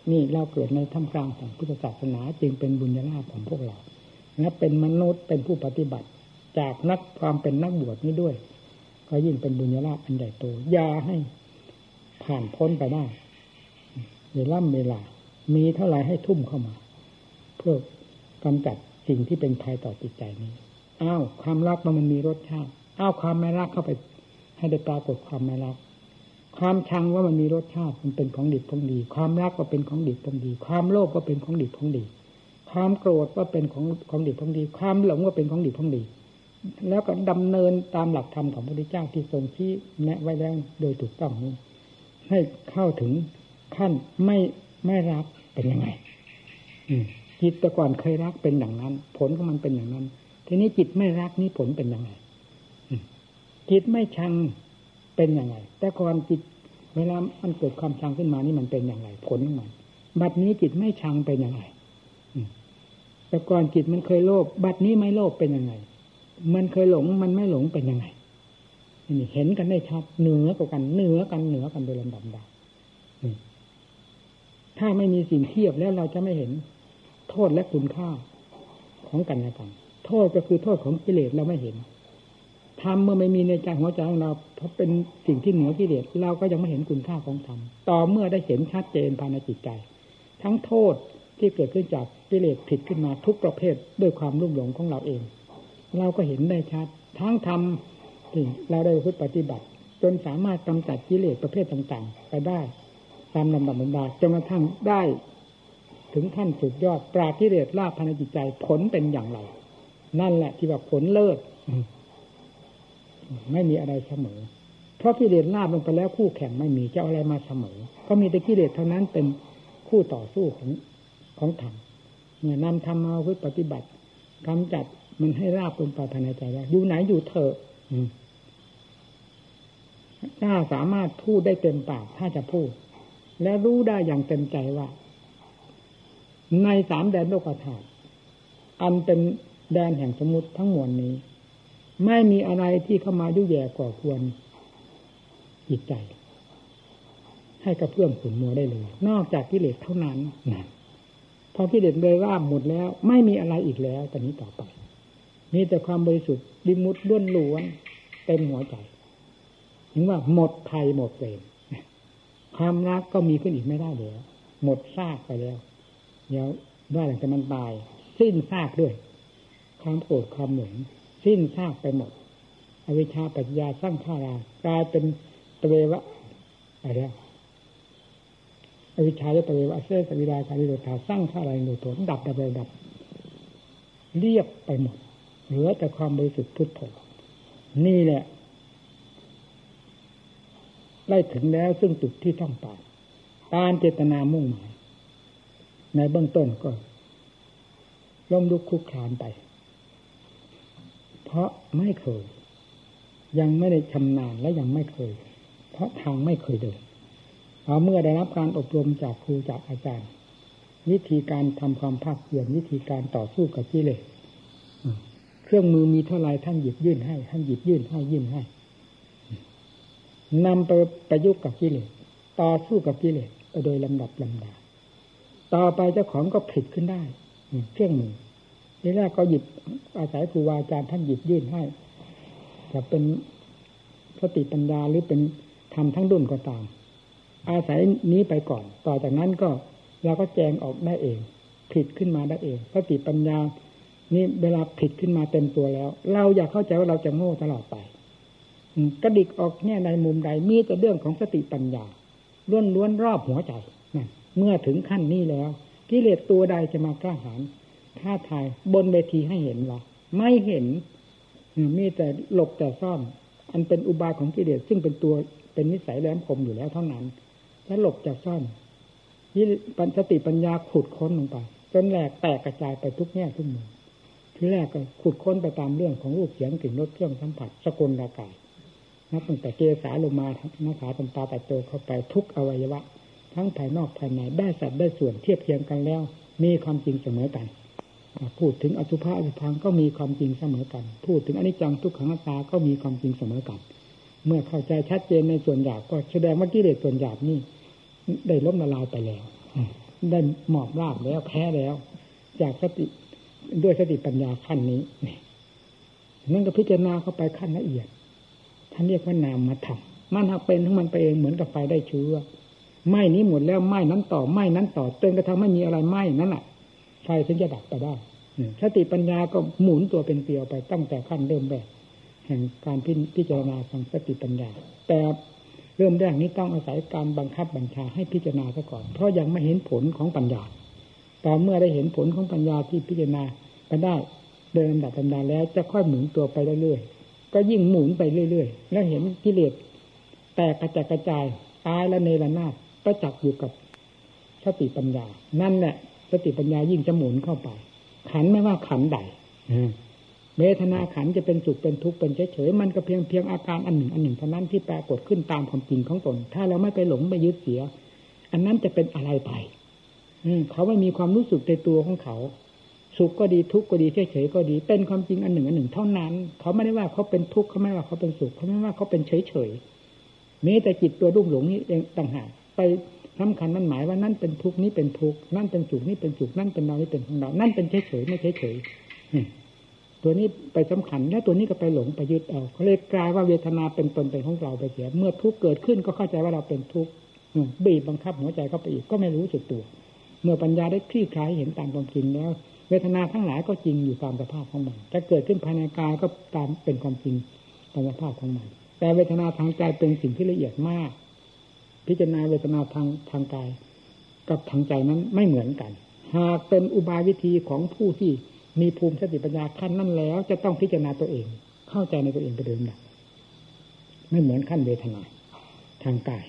นี่เราเกิดในท่ามกลางของพุทธศาสนาจึงเป็นบุญญาลาภของพวกเราและเป็นมนุษย์เป็นผู้ปฏิบัติจากนักความเป็นนักบวชนี้ด้วยก็ยิ่งเป็นบุญญาลาภอันใหญ่โตอย่าให้ผ่านพ้นไปได้เวลามีเท่าไรให้ทุ่มเข้ามาเพื่อกำจัดสิ่งที่เป็นภัยต่อจิตใจนี้อ้าวความรักมันมีรสชาติอ้าวความไม่รักเข้าไปให้ได้ปรากฏความไม่รักความชังว่ามันมีรสชาติมันเป็นของดิบของดีความรักก็เป็นของดิบของดีความโลภก็เป็นของดิบของดีความโกรธก็เป็นของดิบของดีความหลงก็เป็นของดิบของดีแล้วก็ดำเนินตามหลักธรรมของพระพุทธเจ้าที่ทรงชี้แนะไว้แล้วโดยถูกต้องนี้ให้เข้าถึงขั้นไม่รักเป็นยังไงจิตแต่ก่อนเคยรักเป็นอย่างนั้นผลของมันเป็นอย่างนั้นทีนี้จิตไม่รักนี่ผลเป็นยังไงจิตไม่ชังเป็นยังไงแต่ก่อนจิตเวลามันเกิดความชังขึ้นมานี่มันเป็นอย่างไรผลของมันบัดนี้จิตไม่ชังเป็นยังไงแต่ก่อนจิตมันเคยโลภบัดนี้ไม่โลภเป็นยังไงมันเคยหลงมันไม่หลงเป็นยังไงนี่เห็นกันได้ชัดเหนือกว่ากันเหนือกันโดยลำดับดาถ้าไม่มีสิ่งเทียบแล้วเราจะไม่เห็นโทษและคุณค่าของกันและกันโทษก็คือโทษของกิเลสเราไม่เห็นธรรมเมื่อไม่มีในใจหัวใจของเราเพราะเป็นสิ่งที่เหนือกิเลสเราก็ยังไม่เห็นคุณค่าของธรรมต่อเมื่อได้เห็นชัดเจนภายในจิตใจทั้งโทษที่เกิดขึ้นจากกิเลสผิดขึ้นมาทุกประเภทด้วยความลุ่มหลงของเราเองเราก็เห็นได้ชัดทั้งธรรมที่เราได้ปฏิบัติจนสามารถกำจัดกิเลสประเภทต่างๆไปได้ตามลำดับบรรดาจนกระทั่งได้ถึงขั้นสุดยอดปราบกิเลสราบภายในจิตใจผลเป็นอย่างไรนั่นแหละที่ว่าผลเลิศไม่มีอะไรเสมอเพราะกิเลสราบลงไปแล้วคู่แข่งไม่มีจะเอาอะไรมาเสมอก็มีแต่กิเลสเท่านั้นเป็นคู่ต่อสู้ของธรรมเมื่อนำธรรมมาปฏิบัติกำจัดมันให้ราบลงไปภายในใจแล้วอยู่ไหนอยู่เถอะถ้าสามารถพูดได้เต็มปากถ้าจะพูดและรู้ได้อย่างเต็มใจว่าในสามแดนโลกธาตุอันเป็นแดนแห่งสมมุติทั้งมวลนี้ไม่มีอะไรที่เข้ามายุ่ยแย่ก่อควรจิตใจให้กระเพื่อมขุ่นมัวได้เลยนอกจากกิเลสเท่านั้นนะพอกิเลสเลยราบหมดแล้วไม่มีอะไรอีกแล้วตอนนี้ต่อไปมีแต่ความบริสุทธิ์ดิมุดล้วนๆเต็มหัวใจถึงว่าหมดภัยหมดเวรความรักก็มีขึ้นอีกไม่ได้แล้วหมดซากไปแล้วเดี๋ยวว่าหลังจากมันตายสิ้นซากด้วยความโกรธความหลงสิ้นซากไปหมดอวิชชาปัจจยาสร้างข้ารากลายเป็นตเววะอะไรอวิชชาและตเววะเสสวิราคาริโรธาสร้างข้าราโนโถดับเรียบไปหมดเหลือแต่ความบริสุทธิ์พุทโธนี่แหละได้ถึงแล้วซึ่งจุดที่ต้องการเจตนามุ่งหมายในเบื้องต้นก็ล้มลุกคลุกคลานไปเพราะไม่เคยยังไม่ได้ชำนาญและยังไม่เคยเพราะทางไม่เคยเดินเมื่อได้รับการอบรมจากครูจากอาจารย์วิธีการทำความภาคเพียรวิธีการต่อสู้กับกิเลสเครื่องมือมีเท่าไรท่านหยิบยื่นให้ท่านหยิบยื่นให้ยื่นให้นำไปประยุกต์กับกิเลสต่อสู้กับกิเลสไปโดยลำดับลำดาต่อไปเจ้าของก็ผลิตขึ้นได้เครื่องมือทีแรกก็หยิบอาศัยครูบาอาจารย์ท่านหยิบยื่นให้จะเป็นสติปัญญาหรือเป็นธรรมทั้งดุลก็ตามอาศัยนี้ไปก่อนต่อจากนั้นก็เราก็แจงออกได้เองผลิตขึ้นมาได้เองสติปัญญานี่เวลาผลิตขึ้นมาเต็มตัวแล้วเราอยากเข้าใจว่าเราจะโง่ตลอดไปกระดิกออกแง่ในมุมใดมีแต่เรื่องของสติปัญญาล้วนๆรอบหัวใจนั่นเมื่อถึงขั้นนี้แล้วกิเลสตัวใดจะมากล้าหาญท้าทายบนเวทีให้เห็นว่าไม่เห็นมีแต่หลบแต่ซ่อนอันเป็นอุบายของกิเลสซึ่งเป็นตัวเป็นนิสัยแหลมคมอยู่แล้วเท่านั้นและหลบจากซ่อนสติปัญญาขุดค้นลงไปจนแหลกแตกกระจายไปทุกแง่ทุกมุมทีแรกก็ขุดค้นไปตามเรื่องของรูปเสียงกลิ่นรสเครื่องสัมผัสสกลร่างกายนับตั้งแต่เกสาลงมาหน้าขาตาตาโตเข้าไปทุกอวัยวะทั้งภายนอกภายในได้สัดได้ส่วนเทียบเทียงกันแล้วมีความจริงเสมอกันพูดถึงอสุภะอสุภังก็มีความจริงเสมอกันพูดถึงอนิจจังทุกขังอนัตตาก็มีความจริงเสมอกันเมื่อเข้าใจชัดเจนในส่วนหยาบก็แสดงว่ากิเลสส่วนหยาบนี่ได้ล้มละลายไปแล้วได้หมอบราบแล้วแพ้แล้วจากสติด้วยสติปัญญาขั้นนี้นั่นก็พิจารณาเข้าไปขั้นละเอียดท่านเรียกว่านามธรรมมันหักเป็นทั้งมันไปเองเหมือนกับไฟได้เชื้อไหม้นี้หมดแล้วไหม้นั้นต่อไหม้นั้นต่อจนกระทั่งไม่มีอะไรไหม้นั่นแหละไฟถึงจะดับไปได้สติปัญญาก็หมุนตัวเป็นเกลียวไปตั้งแต่ขั้นเริ่มแรกแห่งการพิจารณาทางสติปัญญาแต่เริ่มแรกนี้ต้องอาศัยการบังคับบัญชาให้พิจารณาซะก่อนเพราะยังไม่เห็นผลของปัญญาต่อเมื่อได้เห็นผลของปัญญาที่พิจารณาไปได้โดยลำดับลำดาแล้วจะค่อยหมุนตัวไปเรื่อยๆก็ยิ่งหมุนไปเรื่อยๆแล้วเห็นกิเลสแตกกระจายตายและเนรนาถประจักษ์อยู่กับสติปัญญานั่นแหละสติปัญญายิ่งจะหมุนเข้าไปขันไม่ว่าขันใดเวทนาขันจะเป็นสุขเป็นทุกข์เป็นเฉยๆมันก็เพียงอาการอันหนึ่งเท่านั้นที่ปรากฏขึ้นตามความจริงของตนถ้าเราไม่ไปหลงไปยึดเสียอันนั้นจะเป็นอะไรไปเขาไม่มีความรู้สึกในตัวของเขาสุขก็ดีทุกข์ก็ดีเฉยๆก็ดีเป็นความจริงอันหนึ่งเท่านั้นเขาไม่ได้ว่าเขาเป็นทุกข์เขาไม่ว่าเขาเป็นสุขเขาไม่ว่าเขาเป็นเฉยๆมีแต่จิตตัวรุ่มหลงนี้เองต่างหากไปสำคัญมันหมายว่านั่นเป็นทุกข์นี้เป็นทุกข์นั่นเป็นสุขนี้เป็นสุขนั่นเป็นเรานี้เป็นของเรานั่นเป็นเฉยๆไม่เฉยๆตัวนี้ไปสำคัญและตัวนี้ก็ไปหลงไปยึดเอาเขาเลยกลายว่าเวทนาเป็นตนเป็นของเราไปเสียเมื่อทุกข์เกิดขึ้นก็เข้าใจว่าเราเป็นทุกข์บีบบังคับหัวใจเข้าไปอีกก็ไม่รู้สึกตัวเมื่อปัญญาได้คลี่คลายเห็นตามความจริงแล้วเวทนาทั้งหลายก็จริงอยู่ตามสภาพของมันจะเกิดขึ้นภายในกายก็ตามเป็นความจริงตามสภาพของมันแต่เวทนาทางใจเป็นสิ่งที่ละเอียดมากพิจารณาเวทนาทางกายกับทางใจนั้นไม่เหมือนกันหากเป็นอุบายวิธีของผู้ที่มีภูมิสติปัญญาขั้นนั้นแล้วจะต้องพิจารณาตัวเองเข้าใจในตัวเองไปเดิมดับไม่เหมือนขั้นเวทนาทางกาย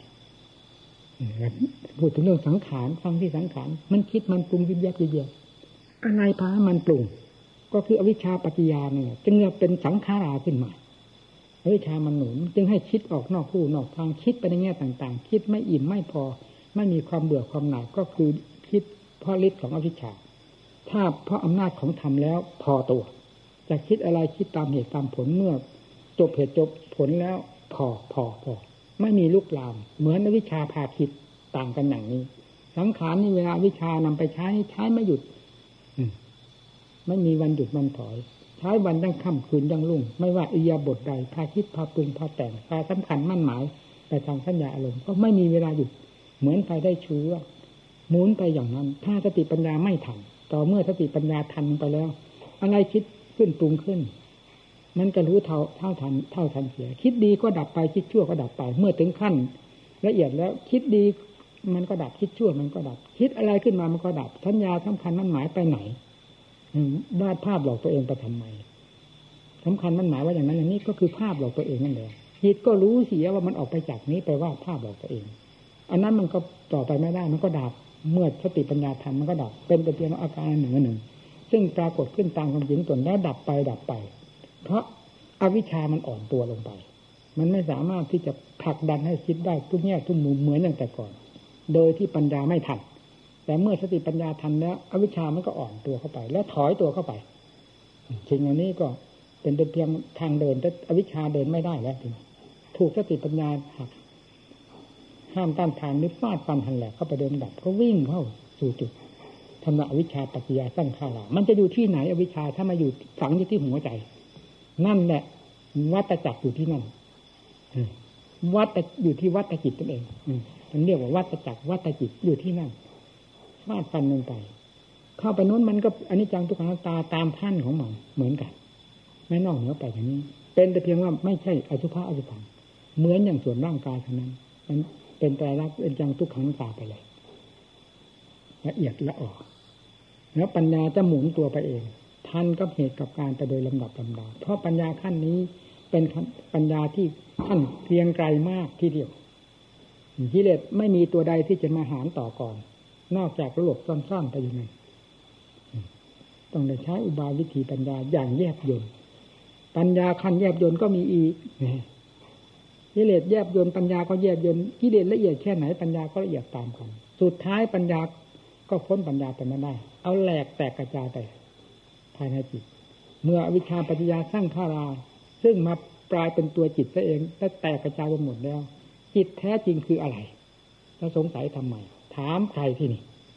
พูดถึงเรื่องสังขารฟังที่สังขารมันคิดมันปรุงยิบยับเยียบอะไรพาให้มันปรุงก็คืออวิชชาปัจจยาเนี่ยจึงเป็นสังขาราขึ้นมาอวิชชามันหนุนจึงให้คิดออกนอกคู่นอกทางคิดไปในแง่ต่างๆคิดไม่อิ่มไม่พอไม่มีความเบื่อความหน่ายก็คือคิดเพราะฤทธิ์ของอวิชชาถ้าเพราะอำนาจของธรรมแล้วพอตัวจะคิดอะไรคิดตามเหตุตามผลเมื่อจบเหตุจบผลแล้วพอไม่มีลุกลามเหมือนอวิชชาพาคิดต่างกันอย่างนี้สังขารนี่เวลาวิชานำไปใช้ไม่หยุดไม่มีวันหยุดวันถอยใช้วันตั้งค่ำคืนยังรุ่งไม่ว่าอิริยาบถใดพาคิดพาปรุงพาแต่งพาสำคัญมั่นหมายไปทางสัญญาอารมณ์ก็ไม่มีเวลาหยุดเหมือนไฟได้เชื้อหมุนไปอย่างนั้นถ้าสติปัญญาไม่ทันต่อเมื่อสติปัญญาทันไปแล้วอะไรคิดขึ้นปรุงขึ้นมันก็รู้เท่าทันเสียคิดดีก็ดับไปคิดชั่วก็ดับไปเมื่อถึงขั้นละเอียดแล้วคิดดีมันก็ดับคิดชั่วมันก็ดับคิดอะไรขึ้นมามันก็ดับสัญญาสำคัญมั่นหมายไปไหนวาดภาพหลอกตัวเองไปทำไมสำคัญมั่นหมายว่าอย่างนั้นอย่างนี้ก็คือภาพหลอกตัวเองนั่นแหละจิตก็รู้เสียว่ามันออกไปจากนี้ไปวาดภาพหลอกตัวเองอันนั้นมันก็ต่อไปไม่ได้มันก็ดับเมื่อสติปัญญาทันมันก็ดับเป็นแต่เพียงอาการหนึ่งซึ่งปรากฏขึ้นตามความจริงตนแล้วดับไปเพราะอวิชชามันอ่อนตัวลงไปมันไม่สามารถที่จะผลักดันให้คิดได้ทุกแง่ทุกมุมเหมือนอย่างแต่ก่อนโดยที่ปัญญาไม่ทันแต่เมื่อสติปัญญาทันแล้วอวิชชามันก็อ่อนตัวเข้าไปแล้วถอยตัวเข้าไปสิ่งเหล่านี้ก็เป็นเพียงทางเดินแต่อวิชชาเดินไม่ได้แล้วถูกสติปัญญาหักห้ามต้านทานหรือฟาดฟันหันแหลกเข้าไปเดินดับก็วิ่งเข้าสู่จุดธรรมะอวิชชาปัจจยาสร้างข้ารามันจะอยู่ที่ไหนอวิชชาถ้ามาอยู่ฝังอยู่ที่หัวใจนั่นแหละวัฏจักรอยู่ที่นั่นวัฏอยู่ที่วัฏจิตนั่นเองมันเรียกว่าวัฏจักรวัฏจิตอยู่ที่นั่นฟาดฟันลงไปเข้าไปโน้นมันก็อนิจจังทุกขังอนัตตาตามพันของมันเหมือนกันไม่นอกเหนือไปอย่างนี้เป็นแต่เพียงว่าไม่ใช่อสุภะอสุภังเหมือนอย่างส่วนร่างกายเท่านั้นมันเป็นไตรลักษณ์เป็นจังทุกขังอนัตตาไปเลยละเอียดละออกแล้วปัญญาจะหมุนตัวไปเองทันกับเหตุกับการไปโดยลำดับลำดาเพราะปัญญาขั้นนี้เป็นปัญญาที่ขั้นเพียงไกลมากทีเดียวกิเลสไม่มีตัวใดที่จะมาหารต่อก่อนนอกจากหลบซ่อนๆไปอยู่นั่นต้องได้ใช้อุบายวิธีปัญญาอย่างแยบยลปัญญาขั้นแยบยลก็มีอีกกิเลสแยบยลปัญญาก็แยบยลกิเลสละเอียดแค่ไหนปัญญาก็ละเอียดตามกันสุดท้ายปัญญาก็พ้นปัญญาไปไม่ได้เอาแหลกแตกกระจายไปภายในจิตเมื่ออวิชชาปัจจยาสร้างข้าราซึ่งมาปลายเป็นตัวจิตซะเองแต่แตกกระจายไปหมดแล้วจิตแท้จริงคืออะไรถ้าสงสัยทำไมถามใครที่นี่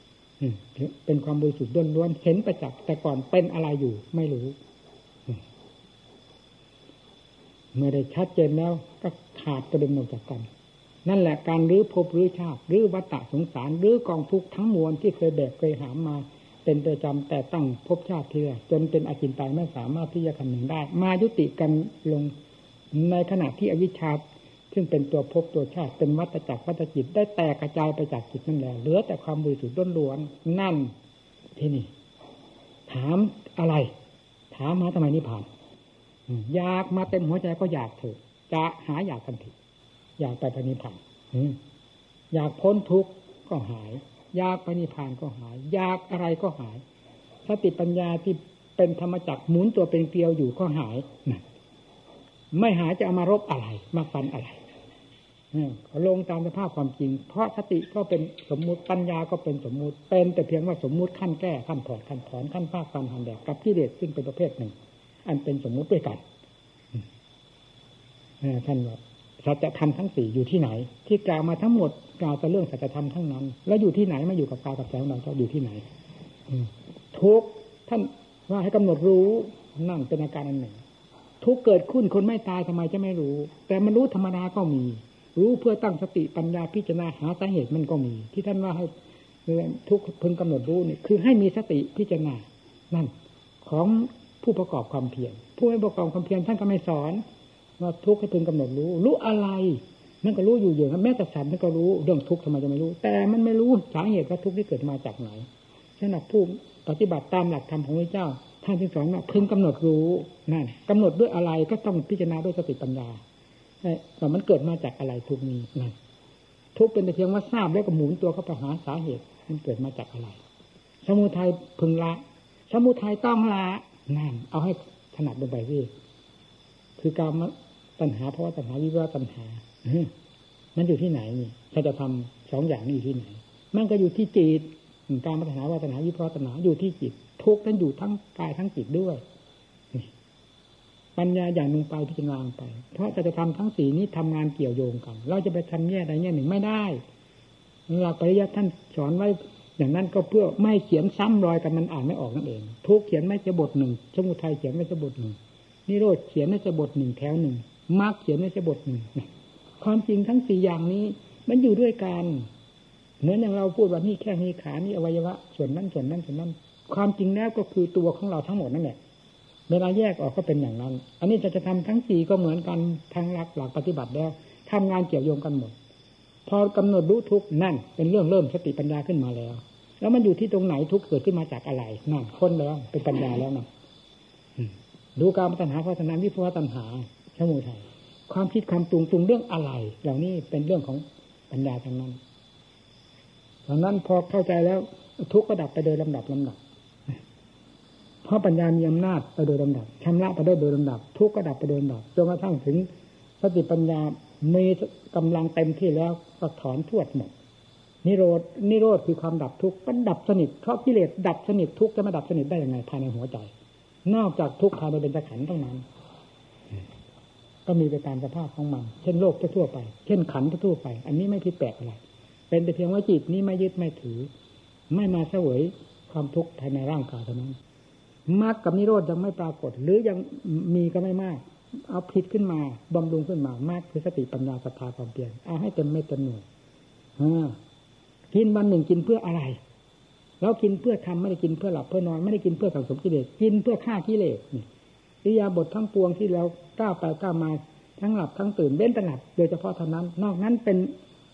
เป็นความบริสุทธิ์ล้วนๆเห็นประจักษ์แต่ก่อนเป็นอะไรอยู่ไม่รู้เมื่อได้ชัดเจนแล้วก็ขาดกระเด็นออกจากกันนั่นแหละการรื้อภพรื้อชาติรื้อวัฏฏะสงสารรื้อกองทุกข์ทั้งมวลที่เคยแบกเคยหามมาเป็นประจำแต่ตั้งภพชาติเทื่อจนเป็นอจินไตยไม่สามารถที่จะคำนึงได้มายุติกันลงในขณะที่อวิชชาซึ่งเป็นตัวภพตัวชาติเป็นวัฏจักรวัฏจิตได้แตกกระจายไปจากจิตนั่นแหละเหลือแต่ความบริสุทธิ์ล้วนๆนั่นที่นี่ถามอะไรถามมาทำไมนิพพานอยากมาเต็มหัวใจก็อยากเถอะจะหาอยากทันทีอยากไปพระนิพพานอยากพ้นทุกข์ก็หายอยากไปนิพพานก็หายอยากอะไรก็หายสติปัญญาที่เป็นธรรมจักรหมุนตัวเป็นเกลียวอยู่ก็หายนั่นไม่หายจะเอามารบอะไรมาฟันอะไรลงตามสภาพความจริงเพราะสติก็เป็นสมมุติปัญญาก็เป็นสมมุติเป็นแต่เพียงว่าสมมุติขั้นแก้ขั้นถอดขั้นถอนขั้นภาคขั้นหันแดกกับกิเลสซึ่งเป็นประเภทหนึ่งอันเป็นสมมุติด้วยกันท่านว่าสัจธรรมทั้งสี่อยู่ที่ไหนที่กล่าวมาทั้งหมดกล่าวแต่เรื่องสัจธรรมทั้งนั้นแล้วอยู่ที่ไหนไม่อยู่กับกายกับใจของเราจะอยู่ที่ไหนทุกท่านว่าให้กำหนดรู้นั่นเป็นอาการอันหนึ่งทุกเกิดขึ้นคนไม่ตายทำไมจะไม่รู้แต่มันรู้ธรรมดาก็มีรู้เพื่อตั้งสติปัญญาพิจารณาหาสาเหตุมันก็มีที่ท่านว่าให้ทุกพึงกำหนดรู้นี่คือให้มีสติพิจารณานั่นของผู้ประกอบความเพียรผู้ไม่ประกอบความเพียรท่านก็ไม่สอนว่าทุกข์ให้พึงกำหนดรู้อะไรมันก็รู้อยู่อย่างนั้นแม้แต่สัตว์มันก็รู้เรื่องทุกข์ทำไมจะไม่รู้แต่มันไม่รู้สาเหตุว่าทุกข์ที่เกิดมาจากไหนฉะนั้นผู้ปฏิบัติตามหลักธรรมของพระเจ้าท่านจึงสอนว่าพึงกำหนดรู้นั่นกำหนดด้วยอะไรก็ต้องพิจารณาด้วยสติปัญญาแต่มันเกิดมาจากอะไรทุกข์นี้นั่นทุกข์เป็นแต่เพียงว่าทราบแล้วก็หมุนตัวเข้าไปหาสาเหตุมันเกิดมาจากอะไรสมุทัยพึงละสมุทัยต้องละนั่นเอาให้ถนัดลงไปสิคือการตัณหาเพราะว่าตัณหาวิภวตัณหามันอยู่ที่ไหนนี่ถ้าจะทำสองอย่างนี้อยู่ที่ไหนมันก็อยู่ที่จิตการตัณหาว่าตัณหาวิภวตัณหาอยู่ที่จิตทุกข์นั้นอยู่ทั้งกายทั้งจิตด้วยปัญญาอย่างลงไปพิจารณาไปเพราะจะทำทั้งสี่นี้ทำงานเกี่ยวโยงกันเราจะไปทำแง่ใดแง่หนึ่งไม่ได้หลักปริยัติท่านสอนไว้อย่างนั้นก็เพื่อไม่เขียนซ้ำรอยกันมันอ่านไม่ออกนั่นเองทุกเขียนไม่จะบทหนึ่งสมุทัยเขียนไม่จะบทหนึ่งนิโรธเขียนไม่จะบทหนึ่งแถวหนึ่งมรรคเขียนไม่จะบทหนึ่งความจริงทั้งสี่อย่างนี้มันอยู่ด้วยกันเหมือนอย่างเราพูดว่านี่แข้งนี่ขานี่อวัยวะส่วนนั้นส่วนนั้นส่วนนั้นความจริงแล้วก็คือตัวของเราทั้งหมดนั่นแหละเวลาแยกออกก็เป็นอย่างนั้นอันนี้จะทำทั้งสี่ก็เหมือนกันทางหลักปฏิบัติแล้วทำงานเกี่ยวโยงกันหมดพอกำหนดรู้ทุกนั่นเป็นเรื่องเริ่มสติปัญญาขึ้นมาแล้วแล้วมันอยู่ที่ตรงไหนทุกเกิดขึ้นมาจากอะไรนั่นค้นแล้วเป็นปัญญาแล้วนะดูการตัณหาพัฒนาวิภวตัณหาสมุทัยความคิดความปรุงเรื่องอะไรเหล่านี้เป็นเรื่องของปัญญาทั้งนั้นดังนั้นพอเข้าใจแล้วทุกข์ก็ดับไปโดยลำดับเพราะปัญญามีอำนาจไปโดยลำดับชำระไปได้โดยลำดับทุกข์ก็ดับไปโดยลำดับจนกระทั่งถึงสติปัญญามีกำลังเต็มที่แล้วก็ถอนทวดหมดนิโรธคือความดับทุกข์ก็ดับสนิทเพราะกิเลสดับสนิททุกข์จะมาดับสนิทได้ยังไงภายในหัวใจนอกจากทุกข์ภายในเบญจขันธ์เท่านั้นก็มีไปตามสภาพของมันเช่นโลกทั่วไปเช่นขันธ์ทั่วไปอันนี้ไม่ผิดแปลกอะไรเป็นแต่เพียงว่าจิตนี้ไม่ยึดไม่ถือไม่มาเสวยความทุกข์ภายในร่างกายเท่านั้นมรรคกับนิโรธยังไม่ปรากฏหรือยังมีก็ไม่มากเอาผิดขึ้นมาบำรุงขึ้นมามากคือสติปัญญาศรัทธาความเพียรเอาให้เต็มเม็ดเต็มหน่วยกินวันหนึ่งกินเพื่ออะไรแล้วกินเพื่อทำไม่ได้กินเพื่อหลับเพื่อนอนไม่ได้กินเพื่อสังสมกิเลสกินเพื่อฆ่ากิเลสนี่อิริยาบถทั้งปวงที่เราก้าวไปก้าวมาทั้งหลับทั้งตื่นเว้นแต่หลับโดยเฉพาะเท่านั้นนอกนั้นเป็น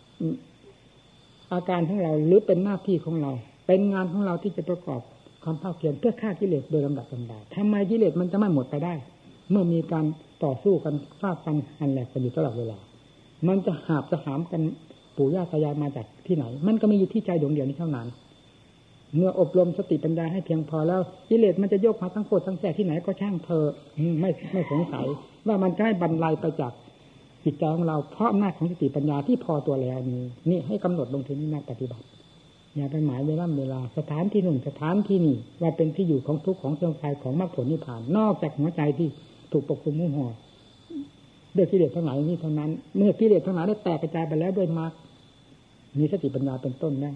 อาการของเราหรือเป็นหน้าที่ของเราเป็นงานของเราที่จะประกอบความภาคเพียรเพื่อฆ่ากิเลสโดยลำดับทำไมกิเลสมันจะไม่หมดไปได้เมื่อมีการต่อสู้กันฟาดฟันหันแหลกกันอยู่ตลอดเวลามันจะหามกันปู่ย่าตายายมาจากที่ไหนมันก็มีอยู่ที่ใจดวงเดียวนี้เท่านั้นเมื่ออบรมสติปัญญาให้เพียงพอแล้วกิเลสมันจะยกมาทั้งโคตรทั้งแท้ที่ไหนก็ช่างเธอไม่สงสัยว่ามันจะให้บรรลัยไปจากจิตใจของเราเพราะอำนาจของสติปัญญาที่พอตัวแล้วนี่ให้กำหนดลงที่นี้นักปฏิบัติอย่าไปหมายเวลาสถานที่หนึ่งสถานที่นี่ว่าเป็นที่อยู่ของทุกข์ของเสื่อมคลายของมรรคผลนิพพานนอกจากหัวใจที่ถูกปกคลุมหุ้มห่อด้วยกิเลสทั้งหลายนี้เท่านั้นเมื่อกิเลสทั้งหลายได้แตกกระจายไปแล้วด้วยมรรคมีสติปัญญาเป็นต้นนะ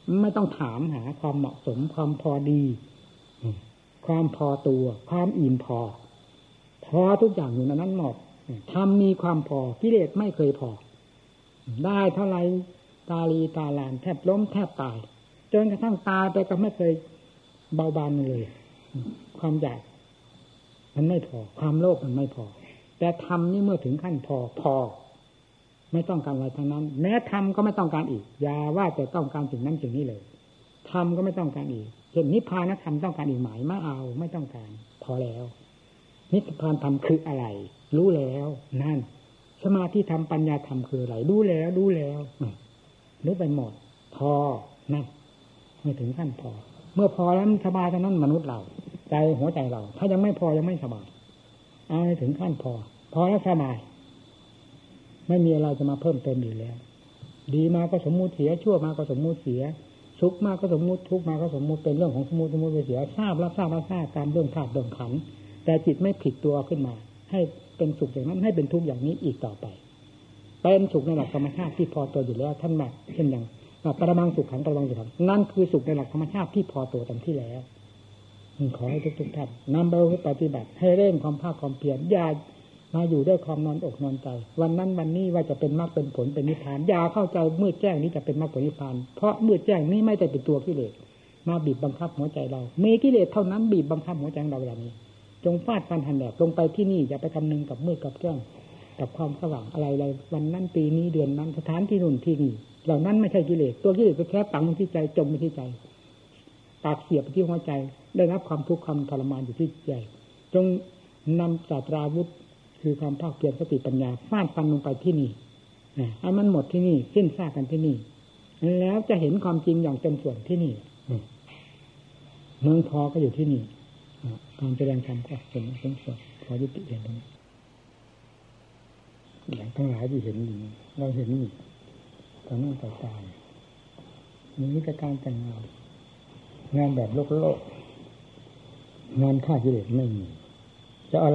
ไม่ต้องถามหาความเหมาะสมความพอดีความพอตัวความอิ่มพอทุกอย่างอยู่ในนั้นหมดทำมีความพอกิเลสไม่เคยพอได้เท่าไรตาลีตาลานแทบล้มแทบตายจนกระทั่งตายไปก็ไม่เคยเบาบางเลยความอยากมันไม่พอความโลภมันไม่พอแต่ธรรมนี่เมื่อถึงขั้นพอไม่ต้องการอะไรทั้งนั้นแม้ธรรมก็ไม่ต้องการอีกอย่าว่าจะต้องการสิ่งนั้นสิ่งนี้เลยธรรมก็ไม่ต้องการอีกเช่นนิพพานธรรมต้องการอีกไหมไม่เอาไม่ต้องการพอแล้วนิพพานธรรมคืออะไรรู้แล้วนั่นสมาธิธรรมปัญญาธรรมคืออะไรรู้แล้วรู้ไปหมดพอนั่นไม่ถึงขั้นพอเมื่อพอแล้วสบายเท่านั้นมนุษย์เราใจหัวใจเราถ้ายังไม่พอยังไม่สบายเอาให้ถึงขั้นพอแล้วสบายไม่มีอะไรจะมาเพิ่มเติมอีกแล้วดีมาก็สมมุติเสียชั่วมาก็สมมุติเสียสุขมาก็สมมุติทุกข์มาก็สมมุติเป็นเรื่องของสมมุติไปเสียทราบรับทราบตามเรื่องธาตุเรื่องขันธ์แต่จิตไม่ผิดตัวขึ้นมาให้เป็นสุขอย่างนั้นให้เป็นทุกข์อย่างนี้อีกต่อไปเป็นสุขในหลักธรรมชาติที่พอตัวอยู่แล้วท่านบอกเช่นอย่างปรมังสุขขังปรมังสุขขังนั่นคือสุขในหลักธรรมชาติที่พอตัวเต็มที่แล้วขอให้ทุกท่านนำไปปฏิบัติให้เร่งความภาคความเพียรอย่ามาอยู่ด้วยความนอนอกนอนใจวันนั้นวันนี้ว่าจะเป็นมรรคเป็นผลเป็นนิพพานอย่าเข้าใจมืดแจ้งนี้จะเป็นมรรคผลนิพพานเพราะมืดแจ้งนี้ไม่ได้เป็นตัวกิเลสมาบีบบังคับหัวใจเรามีกิเลสเท่านั้นบีบบังคับหัวใจเราเวลานี้จงฟาดฟันหันแหลกลงไปที่นี่อย่าไปคำนึงกับมืดกับแจ้งกับความสว่างอะไรวันนั้นปีนี้เดือนนั้นสถานที่นู่นที่นี่เหล่านั้นไม่ใช่กิเลสตัวกิเลสก็แค่ตังที่ใจจมไปที่ใจปากเสียบไปที่หัวใจได้รับความทุกข์ความทรมานอยู่ที่ใจจงนำศาสตราวุธคือความภาคเพียรสติปัญญาฟาดฟันลงไปที่นี่ให้มันหมดที่นี่สิ้นซากกันที่นี่แล้วจะเห็นความจริงอย่างเต็มส่วนที่นี่เมืองพอก็อยู่ที่นี่การแสดงธรรมก็เป็นสมส่วนขอยุติเพียงเท่านี้อย่างทั้งหลายที่เห็นอยู่เราเห็นนี่ต่อหน้าต่อตามีแต่การแต่งงานแบบโลกงานฆ่ากิเลสไม่มีจะอะไร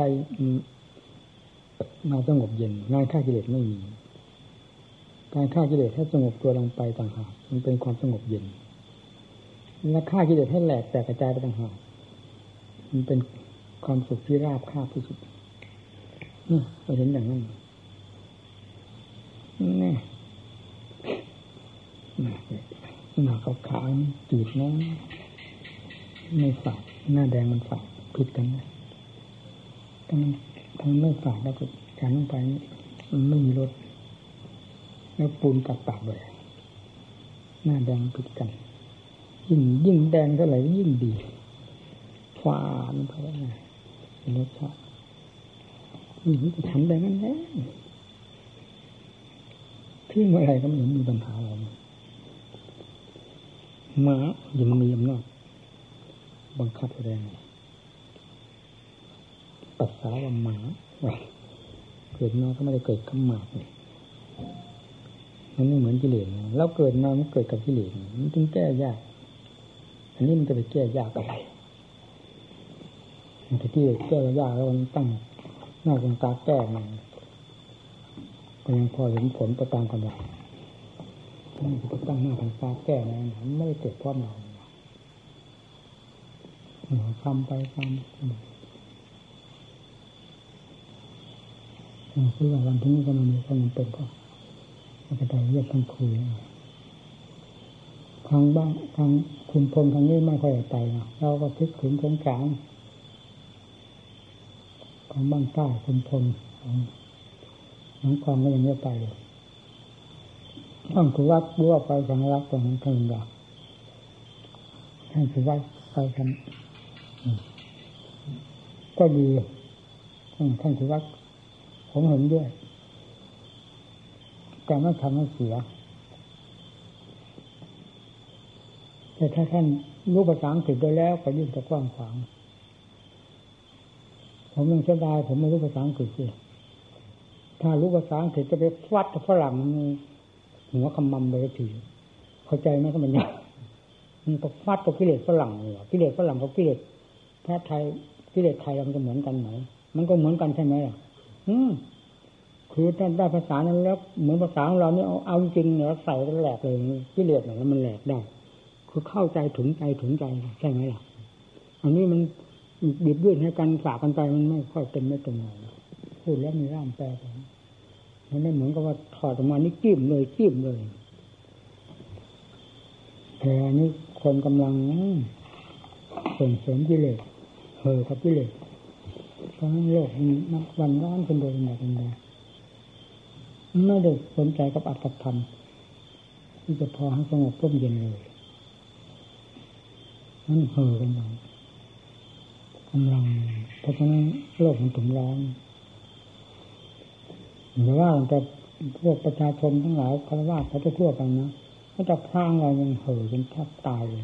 มาสงบเย็นงานฆ่ากิเลสไม่มีการฆ่ากิเลสให้สงบตัวลงไปต่างหากมันเป็นความสงบเย็นและฆ่ากิเลสให้แหลกแตกกระจายไปต่างหากมันเป็นความสุขที่ราบคาบที่สุดนี่เราเห็นอย่างนั้นนี่หน้าขาวๆจืดนะไม่ฝาดหน้าแดงมันฝาดผิดกันนะทั้งไม่ฝาดแล้วก็การลงไปมันไม่มีรสแล้วปูนกัดปากเลยหน้าแดงผิดกันยิ่งแดงเท่าไหร่ยิ่งดีฝาดไปรสชาตินี่จะทำแบบนั้นแหละที่เมื่อไรก็ไม่เห็นมีปัญหาอะไรหมายังมีอำนาจบังคับแสดงปัสสาวะหมาเกิดมาก็ไม่ได้เกิดกับหมาเลยมันไม่เหมือนกิเลสแล้วเกิดมามันเกิดกับกิเลสมันจึงแก้ยากอันนี้มันจะไปแก้ยากอะไรมันที่แก้ยากแล้วมันตั้งหน้าตรงตาแก้มันก็ยังพอเห็นผลประตามกันว่ามันจะตั้งหน้าทางตาแก้นะมันไม่ได้เกิดพร้อมเราทำไปทำคือว่าวันที่นี้ก็มันมีความเป็นก็มันจะไปเรียกทั้งคุยทางบ้างทางคุณพลทางนี้ไม่ค่อยไปนะเราก็คิดถึงสงสารของบ้านใต้คุณพลน้องความก็ยังไม่ไปเลยต้องถือว่ารู้ว่าไปสังรักตรงนั้นกันดาท่านถือว่าไปกันก็ดีท่านถือว่าผมเห็นด้วยการไม่ทำให้เสียแต่ถ้าท่านรู้ภาษาอังกฤษได้แล้วก็ยิ่งจะกว้างขวางผมยังเสียดายผมไม่รู้ภาษาอังกฤษสิถ้ารู้ภาษาอังกฤษจะไปฟัดกับฝรั่งหัวคำมั่มเลยทีเข้าใจไหมก็มันยากมันก็ฟัดกับกิเลสฝรั่งเลยกิเลสฝรั่งกับกิเลสพระไทยกิเลสไทยมันจะเหมือนกันไหมมันก็เหมือนกันใช่ไหมอ่ะคือถ้าได้ภาษานั้นแล้วเหมือนภาษาของเราเนี่ยเอาจริงเนี่ยใส่กันแหลกเลยกิเลสเนี่ยมันแหลกได้คือเข้าใจถึงใจใช่ไหมล่ะอันนี้มันบิดเบี้ยนให้กันฝากกันไปมันไม่ค่อยเต็มไม่เต็มหน่อยพูดแล้วมีร่ามแปลไปมันไม่เหมือนกับว่าถอดออกมานี่จิ้มเลยแต่อันนี้คนกำลังส่งเสริมกิเลสเห่อกับกิเลสเพราะโลกมันวันร้อนเป็นโดยหมดเลยไม่ได้สนใจกับอัตถธรรมที่จะพอให้สงบร่มเย็นเลยนั่นเห่อกันอย่างกำลังเพราะฉะนั้นโลกมันถึงร้อนหรือว่าแต่พวกประชาชนทั้งหลายคารวะเขาจะทั่วกันนะเขาจะพรางเรายังเห่อจนแทบตายเลย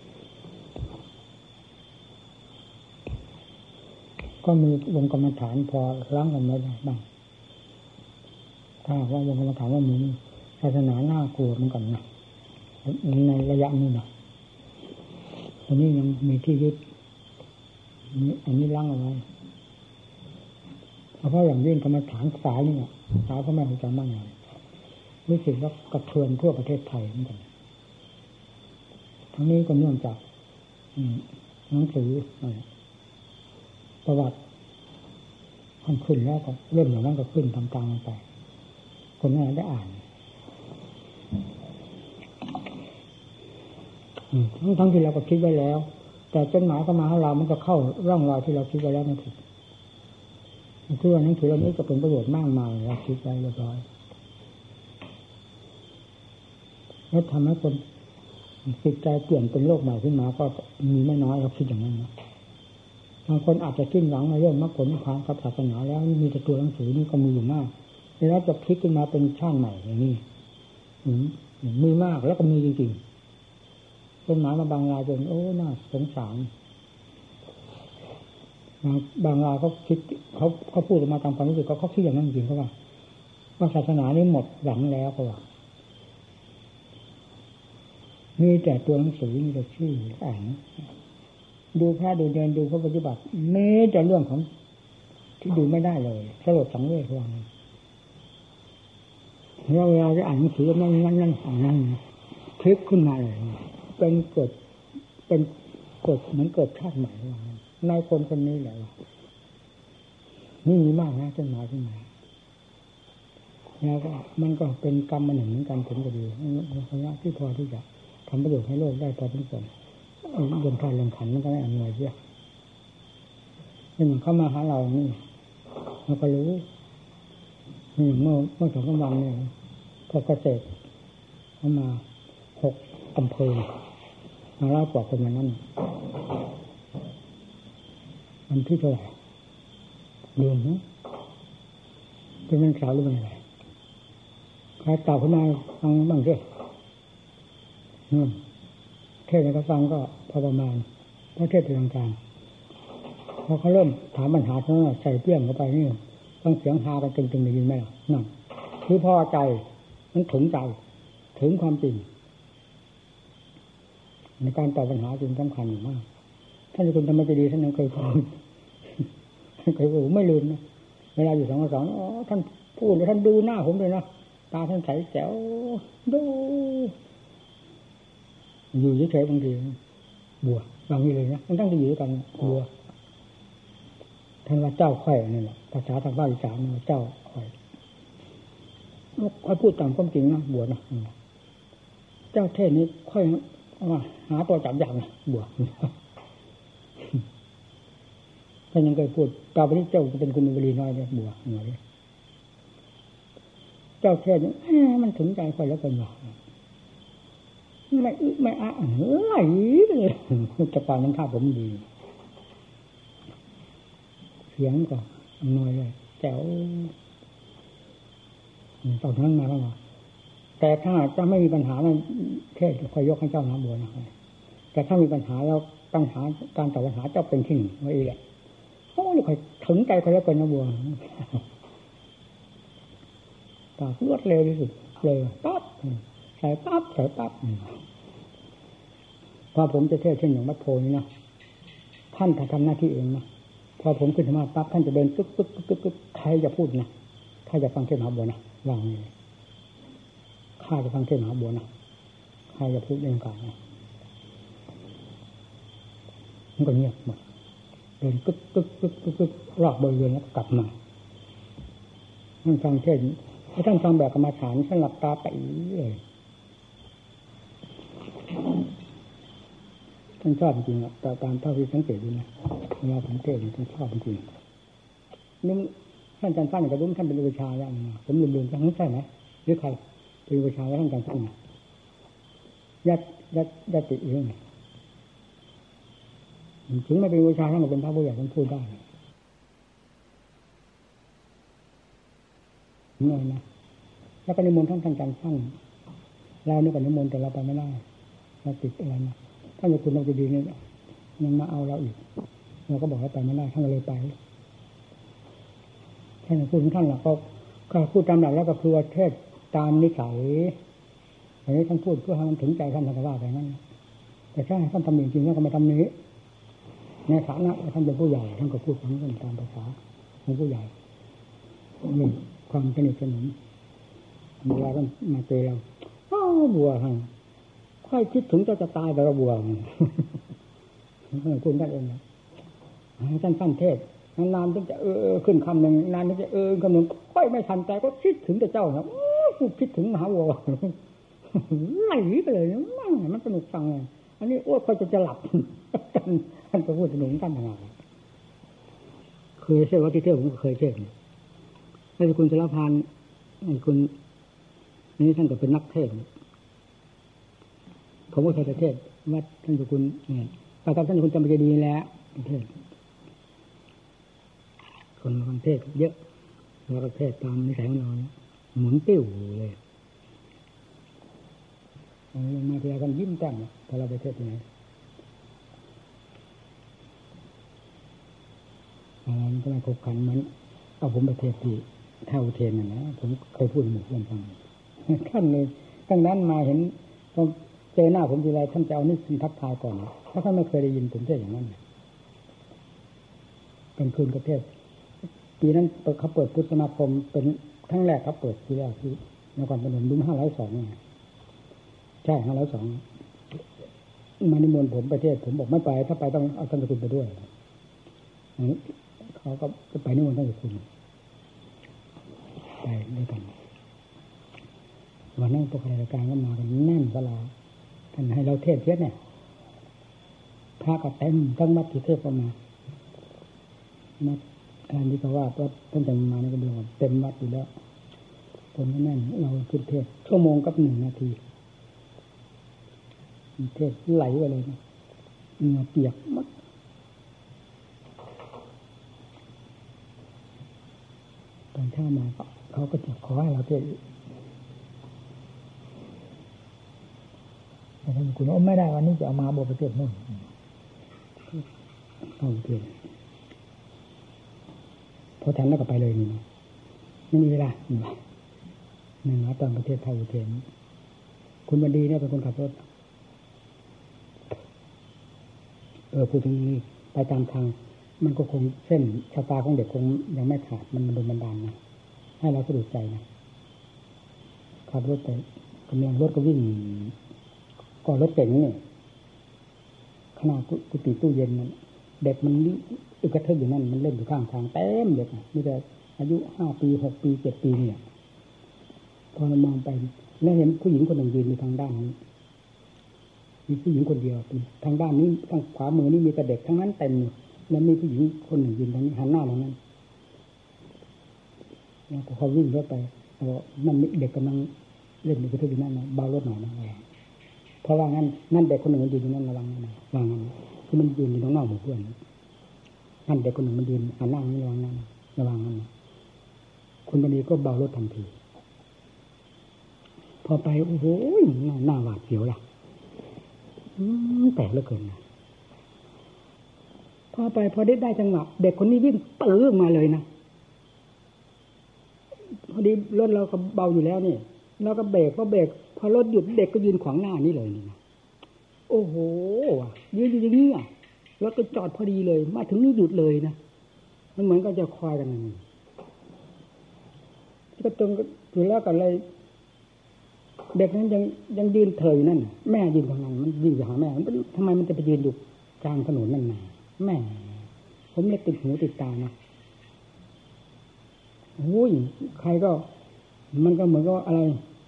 ก็มีวงกรรมฐานพอล้างกันไม่ได้บ้างถ้าว่าวงกรรมฐานว่ามีศาสนาน่ากลัวเหมือนกันนะในระยะนี้นะตอนนี้ยังมีที่ยึดอันนี้ล้างเอาไว้เพราะอย่างยิ่งกรรมฐานสายนี่สายพระแม่ครูอาจารย์มั่นรู้สึกว่ากระเทือนทั่วประเทศไทยเหมือนกันทั้งนี้ก็เนื่องจากหนังสือประวัติท่านขึ้นแล้วก็เริ่มอย่างนั้นก็ขึ้นตามๆลงไปคนนั้นได้อ่านทั้งที่เราก็คิดไว้แล้วแต่จดหมายเข้ามาให้เรามันก็เข้าร่องรอยที่เราคิดไว้แล้วนั่นคือว่าหนังสือเล่มนี้จะเป็นประโยชน์มากมายเราคิดไว้เรียบร้อยแล้วทำให้คนจิตใจเปลี่ยนเป็นโลกใหม่ขึ้นมาก็มีไม่น้อยเราคิดอย่างนั้นนะบางคนอาจจะสิ้นหวังในเรื่องมรรคผลนิพพานกับศาสนาแล้วมีแต่ตัวหนังสือนี่ก็มีอยู่มากแล้วจะพลิกขึ้นมาเป็นชาติใหม่อย่างนี้มีมากแล้วก็มีจริงๆจดหมายมาบางรายจนโอ้น่าสงสารบางรายเขาคิดเขาพูดออกมาตามความรู้สึกเขาคิดอย่างนั้นจริงเขาว่าศาสนานี้หมดหวังแล้วเขาว่ามีแต่ตัวหนังสือมีแต่ชื่ออ่านดูพระดูเดินดูเขาปฏิบัติแม้แต่เรื่องของที่ดูไม่ได้เลยสลดสังเวชว่าเวลาจะอ่านหนังสือนั่นคลิกขึ้นมาเลยเป็นเกิดเหมือนเกิดชาติใหม่ว่าในคนนี้แหละนี่มีมากนะจดหมายขึ้นมาแล้วก็มันก็เป็นกรรมมันหนึ่งเหมือนกันผลก็ดีคณะที่พอที่จะทำประโยชน์ให้โลกได้พอสมควรเดินทางลงขันมันก็ได้อำนวยเยอะเป็นอย่างเข้ามาหาเรานี่เราก็รู้นี่เมื่อสองวันเนี่ยพอเกษตรเข้ามา6 อำเภอมาเล่ากว่าคนนั้นมันที่เท่าไหร่เดือนนะเป็นวันเสาร์หรือวันอะไรใครตอบขึ้นมาฟังบ้างสิเทศในกระฟังก็พอประมาณเพราะเทศเป็นทางการพอเขาเริ่มถามปัญหาทั้งนั้นใส่เปี้ยงเข้าไปนี่ต้องเสียงฮากันตึงๆได้ยินไหมล่ะนั่นคือพอใจมันถึงใจถึงความจริงในการตอบปัญหาจริงสำคัญมากท่านคุณธรรมจดีท่านยังเคยพูดไม่ลืมนะเวลาอยู่2 ต่อ 2อ๋อท่านพูดแล้วท่านดูหน้าผมเลยนะตาท่านใสแจ๋วดูอยู่เฉยๆบางทีบัวบางทีเลยนะตั้งที่อยู่ด้วยกันบัวท่านว่าเจ้าข่อยนี่แหละภาษาทางภาคอีสานเจ้าข่อยค่อยพูดตามความจริงนะบัวนะเจ้าเทศนี้ค่อยว่าหาตัวจับอย่างนะบัวท่านยังเคยพูดต่อไปนี้เจ้าจะเป็นคุณอุบลีน้อยเลยบัวหน่อยเจ้าเทศนี้มันถึงใจค่อยแล้วกันว่าไม่อ่ะไหลเลยจะปานนั้นท่าผมดีเสียงก็อำนวยเลยแจ๋วตอนนั้นมาแล้วแต่ถ้าจะไม่มีปัญหามันเทศคอยยกให้เจ้าน้ำบัวนะแต่ถ้ามีปัญหาแล้วปัญหาการตอบปัญหาเจ้าเป็นที่ 1ไว้เองแหละโอ้ยคอยถึงใจคอยแล้วกันน้ำบัวตาลวดเร็วที่สุดเลยปั๊บใส่ปั๊บพอผมจะเทศเช่นอย่างวัดโพนี่นะท่านทำหน้าที่เองนะพอผมขึ้นธรรมะปั๊บท่านจะเดินปึ๊บใครจะพูดนะใครจะฟังเทศน์มหาบัวนะวางนี่ข้าจะฟังเทศน์มหาบัวนะใครจะพูดเรื่องการนะมันก็เงียบหมดเดินกึกกึกกึกกึกกึกรอบบริเวณแล้วกลับมาท่านฟังเทศน์ให้ท่านฟังแบบกรรมฐานท่านหลับตาไปเลยท่านชอบจริงๆแต่ตามเท่าที่สังเกตดูนะเวลาสังเกตท่านชอบจริงๆนุ่มท่านอาจารย์สั้นกับนุ่มท่านเป็นอุปชาแล้วนะผมลืมๆท่านใช่ไหมหรือใครเป็นอุปชาแล้วท่านอาจารย์สั้นยัดติเองถึงไม่เป็นอุปชาท่านก็เป็นพระผู้ใหญ่ท่านพูดได้นี่นะแล้วก็นิมนต์ท่านอาจารย์สั้นเราเนี่ยก็นิมนต์แต่เราไปไม่ได้เราติดอะไรนะท่านจะคุณเราจะดีเนี่ยยังมาเอาเราอีกเราก็บอกให้ไปไม่ได้ท่านก็เลยไปท่านพูดของท่านหลักก็พูดตามหลักแล้วก็คือว่าเทศตามนิสัยอันนี้ท่านพูดเพื่อให้มันถึงใจท่านแต่ว่าไปนั่นแต่ถ้าท่านทำจริงๆท่านก็มาทำนี้ในฐานะท่านเป็นผู้ใหญ่ท่านก็พูดของท่านตามภาษาของผู้ใหญ่หนึ่งความสนิทสนมเวลาท่านมาเจอเราบัวท่านค่อยคิดถึงจะตายแต่ละบัวท่านพูดท่านเองนะท่านสั้นเทศนานๆถึงจะขึ้นคำหนึ่งนานถึงจะคำหนึ่งค่อยไม่ทันใจก็คิดถึงแต่เจ้านะคิดถึงมหาวัวไหลไปเลยมันสนุกฟังเลยอันนี้ค่อยจะหลับท่านก็พูดสนุกท่านทำงานเคยเชื่อว่าที่เที่ยวผมก็เคยเชื่อไอ้คุณสารพานไอ้คุณนี่ท่านก็เป็นนักเทศผมก็เคยเทศวัดท่านคุณเนี่ยประกาศท่านคุณจำเป็นดีแล้วเทศคนฟังเทศเยอะเราก็เทศตามนิสัยของเราหมุนติ้วเลยมาทีไรกันยิ้มแจ่มพอเราไปเทศที่ไหนมันก็ไม่คบขันเหมือนเอาผมไปเทศที่เท่าเทนน่ะนะผมเคยพูดหมู่เพื่อนฟังท่านเลยตั้งนั้นมาเห็นพอเจอหน้าผมทีไรท่านจะเอานึกถึงทักทายก่อนเพราะท่านไม่เคยได้ยินผมเทศอย่างนั้นเป็นคืนประเทศปีนั้นเขาเปิดพุทธสมาคมเป็นครั้งแรกเขาเปิดทีแรกที่นครพนมรุ่ม502ใช่502มานิมนต์ผมไปเทศผมบอกไม่ไปถ้าไปต้องเอาท่านคุณไปด้วยเขาก็ไปนิมนต์ท่านคุณไปด้วยกันวันนั้นพวกรายการก็มากันแน่นศาลาท่านให้เราเทศเยอะเนี่ยพระก็เต็มทั้งวัดที่เทศประมาณนัดการที่เขาว่าท่านจะมาในกระบวนเต็มวัดอยู่แล้วคนก็แน่นเราขึ้นเทศชั่วโมงกับ1 นาทีเทศไหลไปเลยนะเหงื่อเปียกหมดตอนเช้ามาเขาก็จะขอให้เราเทศแต่ท่านคุณว่าไม่ได้วันนี้จะเอามาบวชประเทศนู่นเอาเทศพอทันแล้วก็ไปเลยนี่นะไม่มีเวลานั่นนะตอนประเทศไทยอุเทนคุณบดีเนี่ยเป็นคนขับรถพูดถึงนี้ไปตามทางมันก็คงเส้นชะตาของเด็กคงยังไม่ขาดมันโดนบันดาลนะให้เราสะดุดใจนะขับรถไปกำลังรถก็วิ่งก็รถเก๋งนี่ขนาดกุฏิตู้เย็นนั้นเด็กมันอึกระเทิงอยู่นั่นมันเล่นอยู่ข้างทางเต็มเด็กมีแต่อายุ5 ปี6 ปี7 ปีเนี่ยพอเรามองไปแล้วเห็นผู้หญิงคนหนึ่งยืนอยู่ทางด้านนี้มีผู้หญิงคนเดียวทางด้านนี้ทางขวามือนี่มีแต่เด็กทั้งนั้นเต็มแล้วมีผู้หญิงคนหนึ่งยืนทางนี้หันหน้าทางนั้นแล้วพอวิ่งรถไปนั่นเด็กกำลังเล่นอยู่ที่นั่นนะเบารถหน่อยนะเพราะว่างั้นนั่นเด็กคนหนึ่งมันยืนอยู่นั่นระวังนะวางงั้นคือมันยืนอยู่ตรงนอกหมู่เพื่อนนั่นเด็กคนหนึ่งมันยืนหันหน้านี่ระวังนั่นระวังนั่นคุณบดีก็เบารถทันทีพอไปโอ้โหหน้าหวาดเสียวล่ะแปลกเหลือเกินนะพอไปพอได้จังหวะเด็กคนนี้วิ่งปื้อมาเลยนะพอดีรถเราก็เบาอยู่แล้วนี่เราก็เบรกพอรถหยุดเด็กก็ยืนขวางหน้านี่เลยนี่นะโอ้โหยืนอยู่อย่างนี้รถก็จอดพอดีเลยมาถึงนี่หยุดเลยนะมันเหมือนก็จะคอยกันนั่นก็ตรงอยู่แล้วกันเลยเด็กนั้นยังยืนเถยนั่นแม่ยืนตรงนั้นมันยืนอยู่หาแม่ทำไมมันจะไปยืนอยู่กลางถนนนั่นน่ะแม่ผมเลยติดหูติดตานะโอ้ยใครก็มันก็เหมือนกับอะไร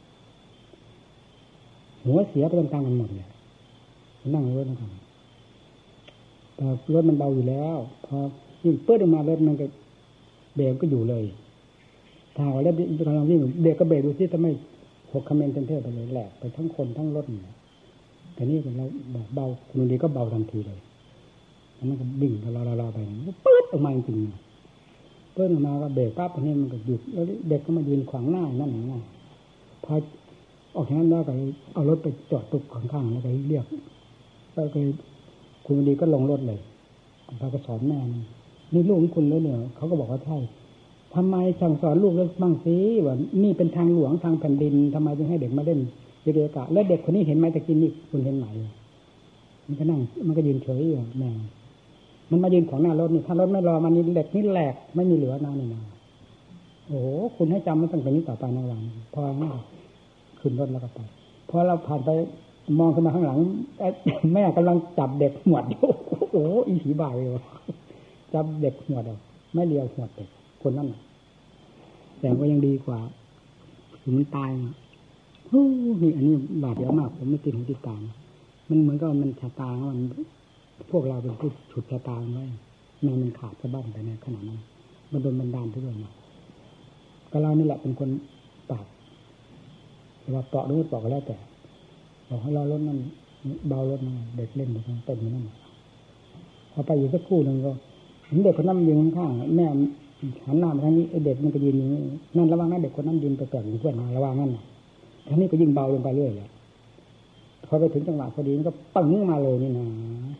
หัวเสียไปตามๆกันหมดเลยนั่งรถนะครับแต่รถมันเบาอยู่แล้วพอยิ่งเปิดออกมารถมันก็เบรกก็อยู่เลยถ้าแล้วเราวิ่งเบรกก็เบรกดูที่ทำไมหัวคอมเมนต์เทอร์ไปเลยแหลกไปทั้งคนทั้งรถแต่นี่เราบอกเบาคุณดีก็เบาทันทีเลยมันก็บิ่งเราไปปื๊ดออกมาจริงๆปื๊ดออกมาก็เบรกปั๊บตรงนี้มันก็หยุดแล้วเด็กก็มายืนขวางหน้านั่นน่ะพอออกจากนั้นแล้วก็เอารถไปจอดตุกข้างๆแล้วก็เรียกแล้วก็คุณดีก็ลงรถเลยเราก็สอนแม่นี่ลูกของคุณแล้วเนี่ยเขาก็บอกว่าใช่ทำไมสั่งสอนลูกแล้วบ้างสิว่านี่เป็นทางหลวงทางแผ่นดินทำไมจึงให้เด็กมาเล่นเยอะๆกะแล้วเด็กคนนี้เห็นไหมตะกี้นี่คุณเห็นไหมมันก็นั่งมันก็ยืนเฉยอยู่แม่มันมายืนของหน้ารถนี่ถ้ารถไม่รอมันนี่เด็กนี่แหลกไม่มีเหลือนานี่นะโอ้โหคุณให้จำมันตั้งแต่นี้ต่อไปในวันพอขึ้นรถแล้วก็ไปพอเราผ่านไปมองขึ้นมาข้างหลังแม่กำลังจับเด็กหวดอยู่โอ้อีผีบ่ายเลยวะจับเด็กหวดอ่ะไม่เลียวหวดเด็กคนนั้นแต่ก็ยังดีกว่าถึงมันตายนี่อันนี้บาดเจ็บมากผมไม่ติดหูติดตามมันเหมือนกับมันชะตามันพวกเราเป็นผู้ฉุดชะตาไว้แม่มันขาดสะบั้นไปในขณะนั้นมันโดนบันดาลทุกอย่างก็เรานี่แหละเป็นคนปากแต่ว่าเปาะหรือไม่เปาะก็แล้วแต่บอกให้เราลดนั่นเบารถนั่นเด็กเล่นเด็กเต้นนั่นพอไปอยู่สักครู่หนึ่งก็เห็นเด็กคนนั้นยืนข้างแม่หันหน้ามาทางนี้เด็กมันก็ยืนอย่างนี้นั่นระวังนะเด็กคนนั้นยืนไปแปลกอยู่เพื่อนมาระวังนั่นทางนี้ก็ยิ่งเบาลงไปเรื่อยเลยพอไปถึงจังหวะพอดีมันก็ปึ้งมาเลยนี่นะ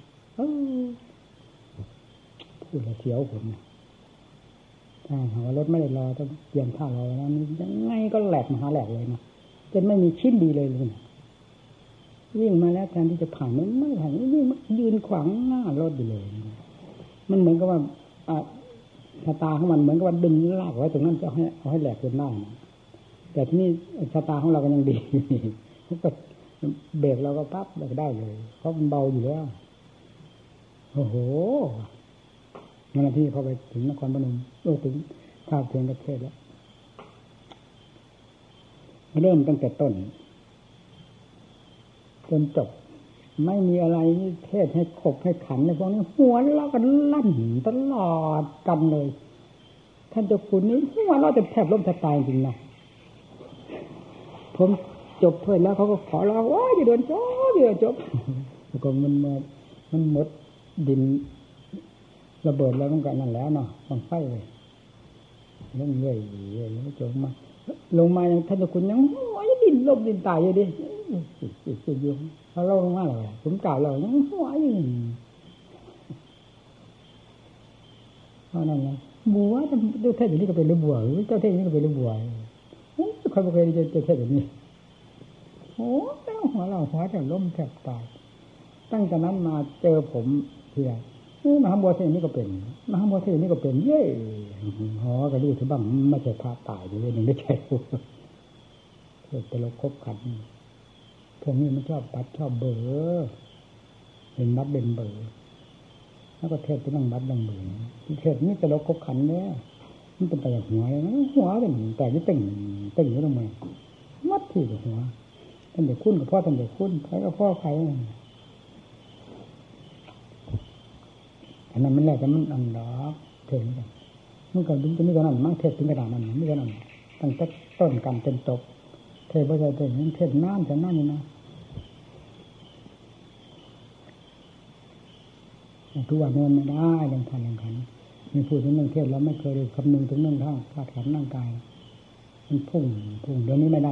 พูดแล้วเสียวผมถ้าหารถไม่ได้รอต้องเตรียมท่ารอแล้วนี่ยังไงก็แหลกมหาแหลกเลยนะจนไม่มีชิ้นดีเลยวิ่งมาแล้วแทนที่จะผ่านไม่ผ่านวิ่งยืนขวางหน้ารถอยู่เลยมันเหมือนกับว่าชะตาของมันเหมือนกับว่าดึงลากไว้ตรงนั้นจะเอาให้แหลกจนหน้าแต่ที่นี่ชะตาของเราก็ยังดีเขาก็เบรกเราก็ปั๊บเราก็ได้เลยเพราะมันเบาอยู่แล้วโอ้โหนั่นที่พอไปถึงนครพนมถึงท่าเทียนประเทศแล้วเริ่มตั้งแต่ต้นจนจบไม่มีอะไรเทศให้ขบให้ขันในพวกนี้หัวเราะกันลั่นตลอดกันเลยท่านเจ้าคุณนี่หัวเราะจะแทบล้มแทบตายจริงนะผมจบเพื่อนแล้วเขาก็ขอร้องว่าอย่าโดนจบอย่าจบแล้วก็มันหมดดินระเบิดแล้วมันก็นั่นแล้วเนาะต้องไฟเลยเรื่องเรื่อยแล้วจบมาลงมาอย่างท่านเจ้าคุณยังหัวดินลมดินตายอยู่ดิอยู่เขาเล่าลงมาเลยผมกล่าวเรายังหัวอยู่เพราะนั่นนะบัวเจ้าเทศอย่างนี้ก็เป็นเรื่องบัวเจ้าเทศอย่างนี้ก็เป็นเรื่องบัวใครบอกเคยเจอเทศแบบนี้โอ้แล้วหัวเราหัวแทบล้มแทบตายตั้งแต่นั้นมาเจอผมเพียมหาบัวเทศนี้ก็เป็นมหาบัวเทศนี้ก็เป็นเย้หอก็รู้ถึงบ้างไม่ใช่พระตายอยู่เลยหนึ่งไม่ใช่พวกแต่เราคบขันพวกนี้มันชอบปัดชอบเบอร์เป็นมัดเป็นเบอร์แล้วก็เทศไปนั่งมัดนั่งเบอร์เทศนี้แต่เราคบขันเนี่ยมันเป็นแต่หัวเลยนะหัวเป็นแต่นี่ตึงอยู่ทำไมมัดที่กับหัวท่านเด็กคุ้นกับพ่อท่านเด็กคุ้นใครกับพ่อใครอันนั้นมันแรกแต่มันอันดอกเทศนี่มันก็ดึงจะมีกระนั้นมั่งเทศถึงกระดานนั้นไม่กระนั้นตั้งแต่ต้นกันจนจบเทศว่าจะเทศนั้นเทศน้ำแต่น้ำนี่นะทุกวันนี้ไม่ได้ดังทันมีพูดถึงเรื่องเทศแล้วไม่เคยคำนึงถึงเรื่องท่าธาตุขันธ์ร่างกายมันพุ่งเดี๋ยวนี้ไม่ได้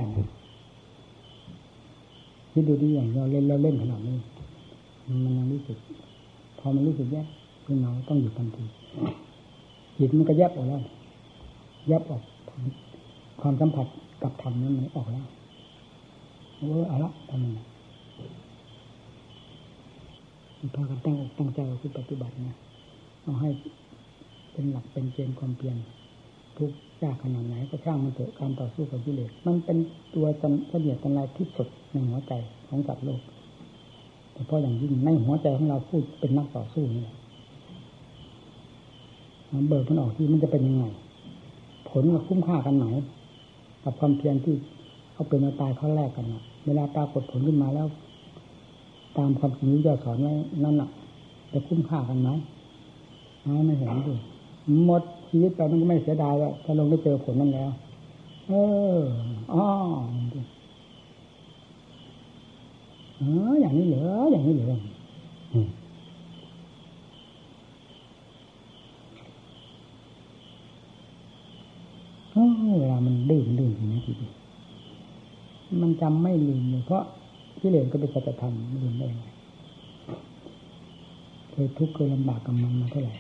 คิดดูดีอย่างเราเล่นขนาดนี้มันยังรู้สึกพอมันรู้สึกแยกคือเราต้องหยุดทันทีจิตมันก็แยบออกแล้วแยบออกความสัมผัสกับธรรมนั้นออกแล้วเอาละทำไงพากันตั้งใจเอาขึ้นปฏิบัตินะเอาให้เป็นหลักเป็นเกณฑ์ความเพียรทุกยากขนาดไหนก็ช่างมันเถอะการต่อสู้กับกิเลสมันเป็นตัวเสนียดจันไรที่สุดในหัวใจของสัตว์โลกแต่เพราะอย่างยิ่งในหัวใจของเราพูดเป็นนักต่อสู้นี่แหละเบิกมันออกที่มันจะเป็นยังไงผลกับคุ้มค่ากันไหนกับความเพียรที่เขาเป็นมาตายเขาแลกกันนะเวลาปรากฏผลขึ้นมาแล้วตามความจริงที่เราสอนไว้นั่นน่ะจะคุ้มค่ากันไหมไม่เห็นดิหมดชีวิตไปมันก็ไม่เสียดายแล้วถ้าลงได้เจอผลนั้นแล้วอย่างนี้เหรออย่างนี้เหรอเวลามันดื้ออย่างนี้ทีเดียวมันจำไม่ลืมเลยเพราะกิเลสก็เป็นสัจธรรมลืมได้ไงเคยทุกข์เคยลำบากกับมันมาเท่าไหร่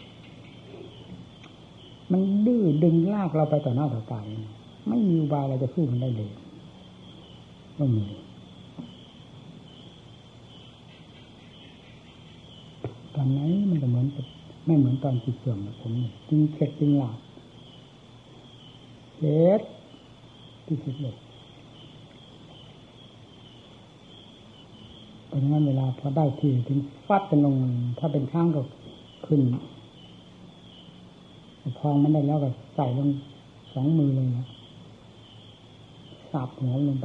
มันดื้อดึงลากเราไปต่อหน้าต่อตาไม่มีอุบายอะไรจะสู้มันได้เลยก็มีตอนไหนมันจะเหมือนไม่เหมือนตอนจิตเสื่อมแบบผมนี่จริงเข็ดจริงหลาบเข็ดที่สุดเลยเพราะฉะนั้นเวลาพอได้ที่ถึงฟัดกันลงถ้าเป็นข้างก็ขึ้นพองมันได้แล้วก็ใส่ลง2 มือเลยนะสับหัวลงไป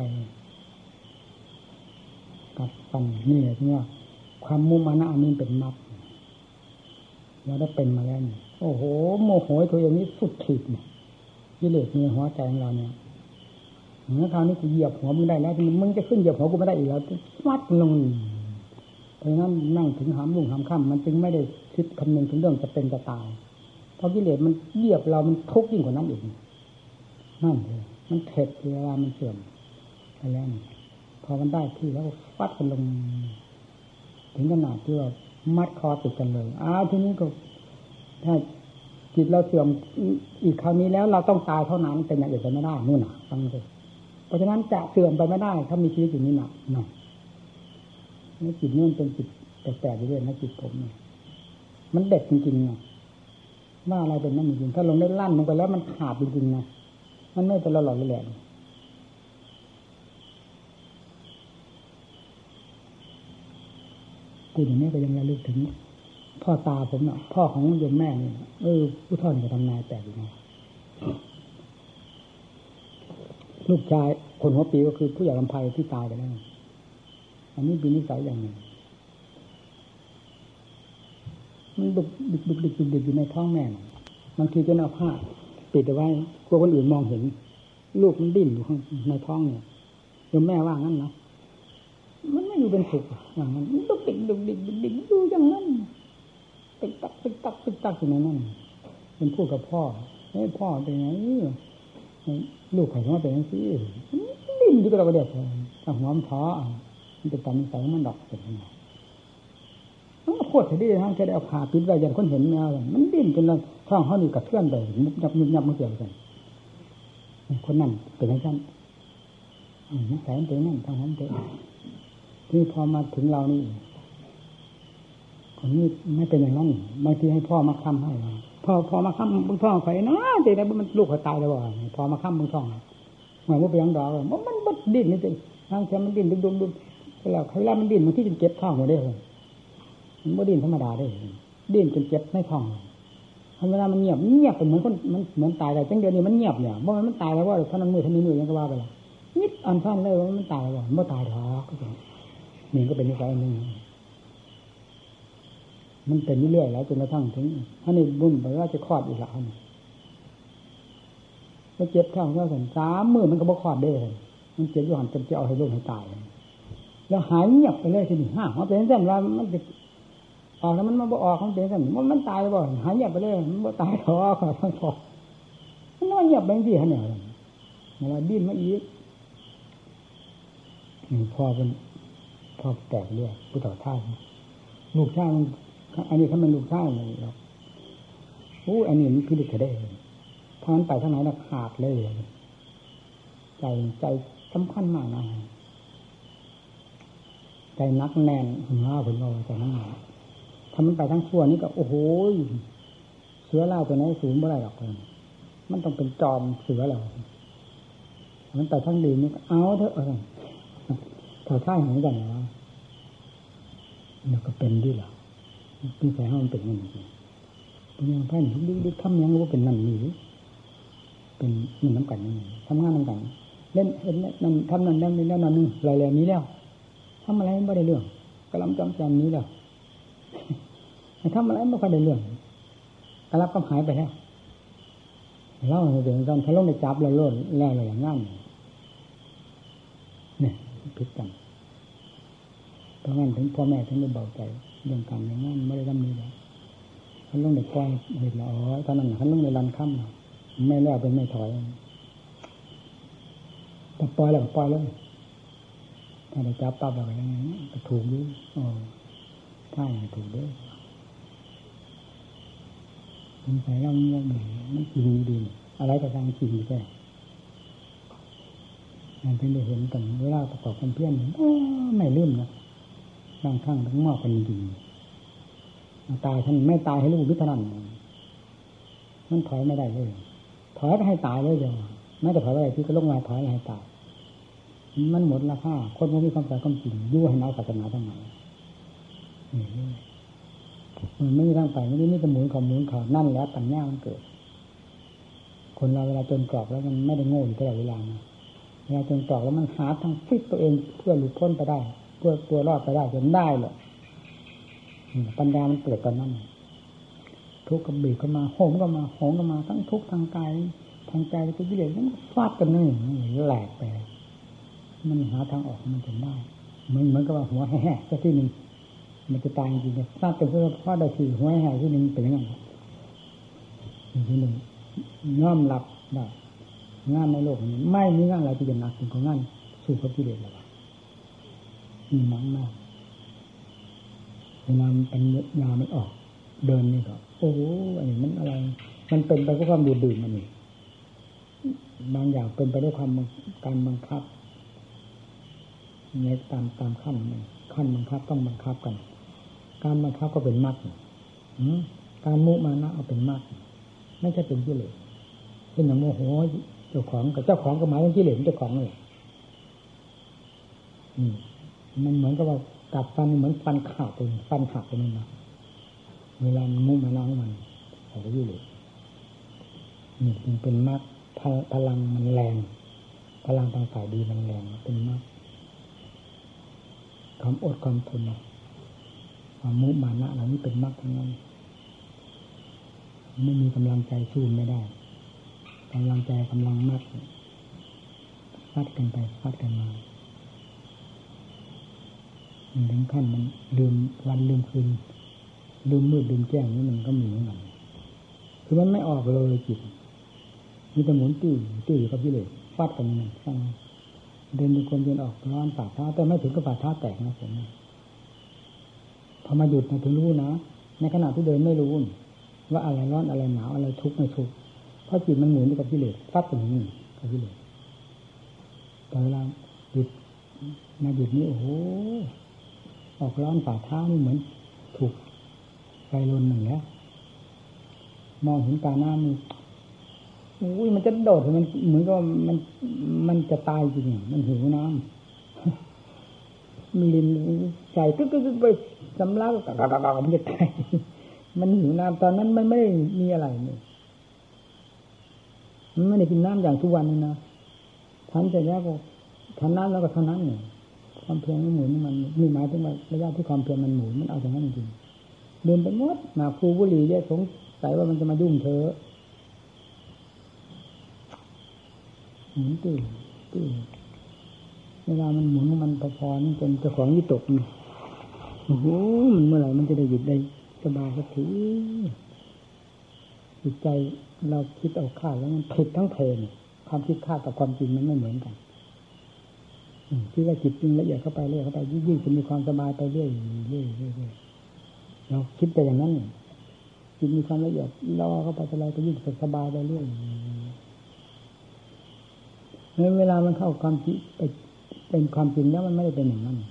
กัดฟันนี่แหละที่ว่าความมุมานะอันนี้เป็นมัดเราได้เป็นมาแล้วนี่โอ้โหโมโหตัวอย่างนี้สุดขีดเนี่ยกิเลสในหัวใจของเราเนี่ยเมื่อคราวนี้กูเหยียบหัวมึงได้แล้วมึงจะขึ้นเหยียบหัวกูไม่ได้อีกแล้วฟัดลงเพราะฉะนั้นนั่งถึงหามรุ่งหามค่ำมันจึงไม่ได้คิดคำนึงถึงเรื่องจะเป็นจะตายเพราะกิเลสมันเหยียบเรามันทุกข์ยิ่งกว่านั้นอีกนั่นเลยมันเข็ดเวลามันเสื่อมไปแล้วพอมันได้ที่แล้วฟัดกันลงถึงขนาดที่ว่ามัดคอติดกันเลยทีนี้ก็ถ้าจิตเราเสื่อมอีกคราวนี้แล้วเราต้องตายเท่านั้นเป็นอย่างอื่นไปไม่ได้นู่นน่ะฟังดูเพราะฉะนั้นจะเสื่อมไปไม่ได้ถ้ามีชีวิตอยู่นี่หนักนั่นนี่จิตนี่มันเป็นจิตแปลกๆอยู่ด้วยนะจิตผมเนี่ยมันเด็ดจริงๆนะว่าอะไรเป็นนั่นจริงๆถ้าลงได้ลั่นลงไปแล้วมันขาดจริงๆนะมันไม่เป็นหลอดแหลมพูดอย่างนี้ก็ยังระลึกถึงพ่อตาผมเนาะพ่อของโยมแม่นี่ผู้ท่อนจะทำนายแปลกอยู่นะลูกชายคนหัวปีก็คือผู้ใหญ่ลำไพที่ตายไปแล้วอันนี้เป็นนิสัยอย่างหนึ่งมันดุอยู่ในท้องแม่บางทีจะเอาผ้าปิดเอาไว้กลัวคนอื่นมองเห็นลูกมันดิ้นอยู่ข้างในท้องเนี่ยโยมแม่ว่างั้นนะมันไม่อยู่เป็นสุขอย่างนั้นดุกดิกอยู่อย่างนั้นติ๊กตักอยู่ในนั้นเป็นพูดกับพ่อพ่อเป็นไงลูกไข่ของมันเป็นอย่างนี้ดิ้นอยู่ตลอดเวลาแต่หัวมันท้อมันเป็นตามนิสัยมันดอกเป็นยังไงโคตรจะดิ้นทั้งแค่ได้เอาผ่าปิดไว้อย่างคนเห็นแมวมันดิ้นจนท้องเขานี่กระเทือนไปมุบยับมันเกี่ยวกันคนนั้นเป็นอย่างนั้นนิสัยมันเป็นนั่นทางนั้นเป็นที่พอมาถึงเรานี่คนนี้ไม่เป็นอย่างนั้นบางทีให้พ่อมาค้ำให้พอมาค้ำบึงท้องไข่นะแต่ไหนมันลูกเขาตายแล้วบ่พอมาค้ำบึงท้องเหมือนว่าเป็นยังดอกมันดิ้นนี่จริงทางแค่มันดิ้นดุมแล้วเวลามันดิ้นบางทีจนเจ็บท้องหมดเลยมันไม่ดิ้นธรรมดาได้ดิ้นจนเจ็บไม่ท้องเวลามันเงียบไปเหมือนคนมันเหมือนตายอะไรจังเดียวนี้มันเงียบเนี่ยเพราะมันตายแล้วว่าท่านั้นมือยังก็ว่าไปแล้วนิดอันท่านเลยว่ามันตายแล้วไม่ตายหรอกนี่ก็เป็นนิสัยนึงมันเป็นเรื่อยๆแล้วจนกระทั่งถึงถ้านี่บุญไปว่าจะคลอดอีกแล้วมันเจ็บท้องก็สั่น3 มื้อมันก็บ่คลอดได้เลยมันเจ็บอยู่หันจนจะเอาให้ลูกให้ตายแล้วหายเงียบไปเลยทีนี้ว่าเป็นเส้นว่ามันจะออกแล้วมันมาบ่ออกมันเป็นเส้นมันตายบ่หายเงียบไปเลยมันบ่ตายหรอกมันพอมันน้อยเงียบไปที่ฮะเนี่ยเวลาดิ้นมาอีกพ่อแตกเรื่อยผู้ต่อท่าลูกชายอันนี้เขาเป็นลูกชายเลยหรอกอันนี้มันพิลึกได้พอมันไปทางไหนน่ะขาดเลยใจสำคัญมากนะใจนักแน่นผมเอาใจนักแน่นถ้ามันไปทั้งชั่วนี่ก็โอ้โหเสือเล่าตัวไหนสูงไม่ได้หรอกเลยมันต้องเป็นจอมเสือแล้วมันไปทั้งดีนี่เอาเถอะต่อท่าเหมือนกันนะแล้วก็เป็นด้วยหรอนิสัยห้องเป็นอย่างนี้เป็นอย่างไพ่ดึกๆทำยังรู้เป็นนั่นนี่เป็นมันน้ำกันนี่ทำงานน้ำกันเล่นเห็นนั่นทำนั่นนี่แล้วนั่นนึงรายแรงนี้แล้วทำอะไรไม่ได้เรื่องกระลำจำจำนี้แล้วทำอะไรไม่ค่อยได้เรื่องกระลับก็หายไปแล้วเล่าให้เดี๋ยวกันถ้าลงในจับแล้วโลดแล้วอะไรอย่างนั้นเนี่ยผิดกันเพราะงั้นถึงพ่อแม่ถึงได้เบาใจเรื่องการอย่างนั้นไม่ได้ทำนี้แล้วท่านลงในก้อยเห็นแล้วอ๋อตอนนั้นท่านลงในรันค่ำไม่แล้วเป็นไม่ถอยแต่ปล่อยแล้วก็ปล่อยเลยถ้าได้จับปั๊บอะไรอย่างนี้ก็ถูกด้วยอ๋อถ้าอย่างถูกด้วยมันใส่ร่างเงี้ยมันจริงดีอะไรก็ทางจริงแค่มันเป็นได้เห็นกันเวลาประกอบความเพียรไม่ลืมนะบางครั้งทั้งมากกันจริงตายท่านไม่ตายให้ลูกพิจารณามันถอยไม่ได้เลยถอยก็ให้ตายเลยเดียวแม้แต่ถอยอะไรที่ก็ลงมาถอยให้ตายมันหมดราคาคนไม่มีความใจความจริงยุ่ให้น้าศาสนาทั้งหมดมันไม่มีทางไปไม่มีสมุนของหมุนเขานั่นแล้วปัญญามันเกิดคนเราเวลาจนกรอบแล้วมันไม่ได้โง่อยู่ตลอดเวลานะเวลาจนกรอบแล้วมันหาทางฟิตตัวเองเพื่อหลุดพ้นไปได้เพื่อตัวรอดไปได้จนได้เลยปัญญามันเกิดตอนนั้นทุกข์กับบีบก็มาโหมก็มาโหมก็มาทั้งทุกข์ทางกายทางใจตัวกิเลสมันฟาดกันนี่แหลกไปมันหาทางออกมันจนได้เหมือนกับว่าหัวแห่ๆสักที่หนึ่งมันจะตายจริงๆทราบเป็นเพราะได้สี่หัวแห่ที่หนึ่งเป็นยังไงที่หนึ่งน้อมรับได้งานในโลกนี้ไม่มีงานอะไรที่จะหนักถึงของงานสู้กับกิเลสหรอกมีมั้งมากเวลาปัญญามันออกเดินนี่ก็โอ้โหอันนี้มันอะไรมันเป็นไปเพราะความดื่มมันนี่บางอย่างเป็นไปด้วยความการบังคับในตามขั้นบังคับต้องบังคับกันการบังคับก็เป็นมรรคการมุมานะเอาเป็นมรรคไม่ใช่เป็นกิเลสเช่นอย่างโมโหเจ้าของกับเจ้าของก็หมายถึงกิเลสเจ้าของเลยมันเหมือนกับว่ากัดฟันเหมือนฟันขาดไปฟันหักไปนั่นนะเวลามุมานะมันเอาไปกิเลสนี่มันเป็นมรรคพลังมันแรงพลังทางฝ่ายดีมันแรงเป็นมรรคความอดความทนความมุมานะเหล่านี้เป็นมรรคทั้งนั้นไม่มีกำลังใจสู้ไม่ได้กำลังใจกำลังมรรคฟาดกันไปฟาดกันมาถึงขั้นมันลืมวันลืมคืนลืมมืดลืมแจ้งนี่มันก็มีเหมือนกันคือมันไม่ออกเลยจิตมีแต่หมุนตื้อกับกิเลสฟาดกันนั่นฟังเดินดูคนเดินออกร้อนฝ่าเท้าแต่ไม่ถึงกับฝ่าเท้าแตกนะผมพอมาหยุดนะถึงรู้นะในขณะที่เดินไม่รู้ว่าอะไรร้อนอะไรหนาวอะไรทุกข์ไม่ทุกข์เพราะจิตมันหมุนกับกิเลสฟาดกันนี่กับกิเลสแต่เวลาหยุดมาหยุดนี่โอ้โหออกร้อนฝ่าเท้านี่เหมือนถูกไฟลนหนึ่งแล้วมองเห็นตาหน้านี่อุ้ยมันจะโดดมันเหมือนกับมันจะตายจริงมันหิวน้ำมันลินใจกึกไปสำลักมันจะตายมันหิวน้ำตอนนั้นมันไม่ได้มีอะไรเลยมันไม่ได้กินน้ำอย่างทุกวันนี่นะทันเสร็จแล้วก็ทันน้ำแล้วก็เท่านั้นเนี่ยความเพียรมันหมุนมันมีหมายถึงว่าระยะที่ความเพียรมันหมุนมันเอาอย่างนั้นจริงเดินไปหมดหมากภูบุหรี่เยอะสงสัยว่ามันจะมายุ่งเธอหมุนตื้อเวลามันหมุนมันพอๆจนเจ้าของยิ่ตกนี่โอ้โหเมื่อไหร่มันจะได้หยุดได้สบายสักทีจิตใจเราคิดเอาคาดแล้วมันผิดทั้งเพลงความคิดคาดกับความจริงมันไม่เหมือนกันคิดว่าจิตจริงละเอียดเข้าไปเรื่อยเข้าไปยิ่งจะมีความสบายไปเรื่อยเราคิดไปอย่างนั้นจิตมีความละเอียดล่อเข้าไปอะไรก็ยิ่งสบายไปเรื่อยเวลามันเข้าความจริงไปเป็นความจริงแล้วมันไม่ได้เป็นอย่างนั้น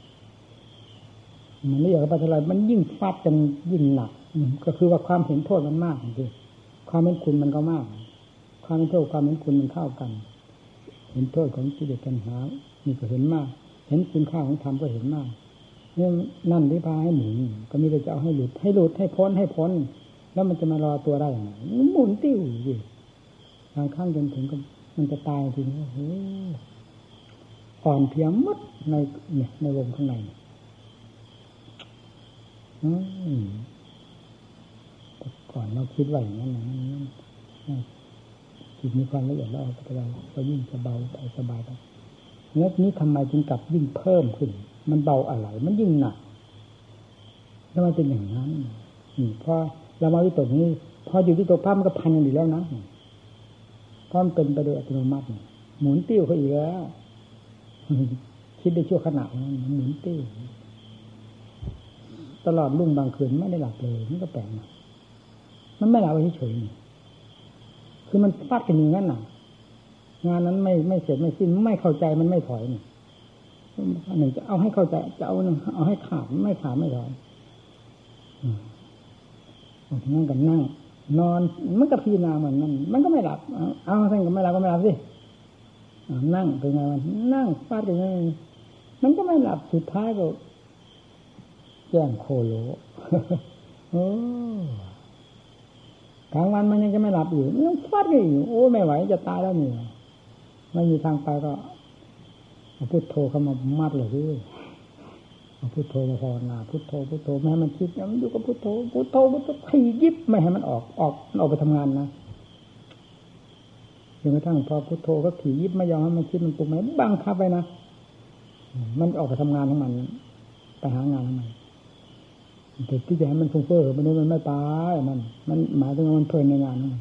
มันละเอียดเข้าไปอะไรมันยิ่งฟาดกันยิ่งหนักก็คือว่าความเห็นโทษมันมากจริงความเห็นคุณมันก็มากความเห็นโทษความเห็นคุณมันเท่ากันเห็นโทษของกิเลสตัณหานี่ก็เห็นมากเห็นคุณค่าของธรรมก็เห็นมากนี่นั่นที่พาให้หมุนก็มีแต่จะเอาให้หลุดให้พ้นแล้วมันจะมารอตัวได้ยังไงมันหมุนติ้วอยู่บางครั้งจนถึงก็มันจะตายทีนี้โอ้โหอ่อนเพลียมัดในวงข้างในก่อนเราคิดว่าอย่างนั้นจิตมีความละเอียดแล้วเราก็ยิ่งจะเบาไปสบายไปแล้วนี้ทำไมจึงกลับยิ่งเพิ่มขึ้นมันเบาอะไรมันยิ่งหนักแล้วมันเป็นอย่างนั้นพอเรามาวิตกนี้พออยู่ที่ตัวภาพมันก็พันกันอยู่แล้วนะเพราะมันเป็นไปโดยอัตโนมัติหมุนติ้วเขาอีกแล้วคิดได้ชั่วขณะนั้นหมุนติ้วตลอดรุ่งบางคืนไม่ได้หลับเลยมันก็แปลกนะมันไม่หลับไปเฉยๆคือมันฟาดกันอย่างนั้นน่ะงานนั้นไม่เสร็จไม่สิ้นไม่เข้าใจมันไม่ถอยนี่หนึ่งจะเอาให้เข้าใจจะเอาให้ขาดไม่ถอยนั่งกันนั่งนอนมันก็พิจารณาเหมือนนั้นมันก็ไม่หลับเอาท่านก็ไม่หลับสินั่งเป็นไงมันนั่งฟาดกันอย่างนี้มันก็ไม่หลับสุดท้ายก็แจ้งโคโลโอ้กลางวันมันยังจะไม่หลับอยู่มันฟาดกันอยู่โอ้ไม่ไหวจะตายแล้วนี่ไม่มีทางไปก็พุทโธเข้ามามัดเลยที่พุทโธมาภาวนาพุทโธไม่ให้มันคิดมันอยู่กับพุทโธขยิบไม่ให้มันออกไปทำงานนะจนกระทั่งพอพุทโธก็ขยิบไม่ยอมให้มันคิดมันปรุงไม่บังคับไว้นะมันออกไปทำงานของมันไปหางานของมันแต่ที่จะให้มันฟุ้งเฟ้อมันไม่ตายมันหมายถึงมันเพลินในงานของ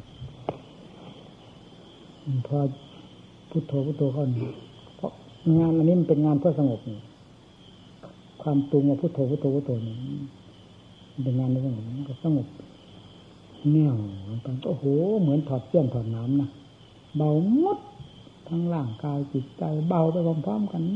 มันพอพุทโธเข้าเพราะงานอันนี้มันเป็นงานเพื่อสงบนี่ความปรุงว่าพุทโธนี่เป็นงานในสงบมันก็สงบแน่วโอ้โหเหมือนถอดเสี้ยนถอดน้ำนะเบาหมดทั้งร่างกายจิตใจเบาไปพร้อมๆกัน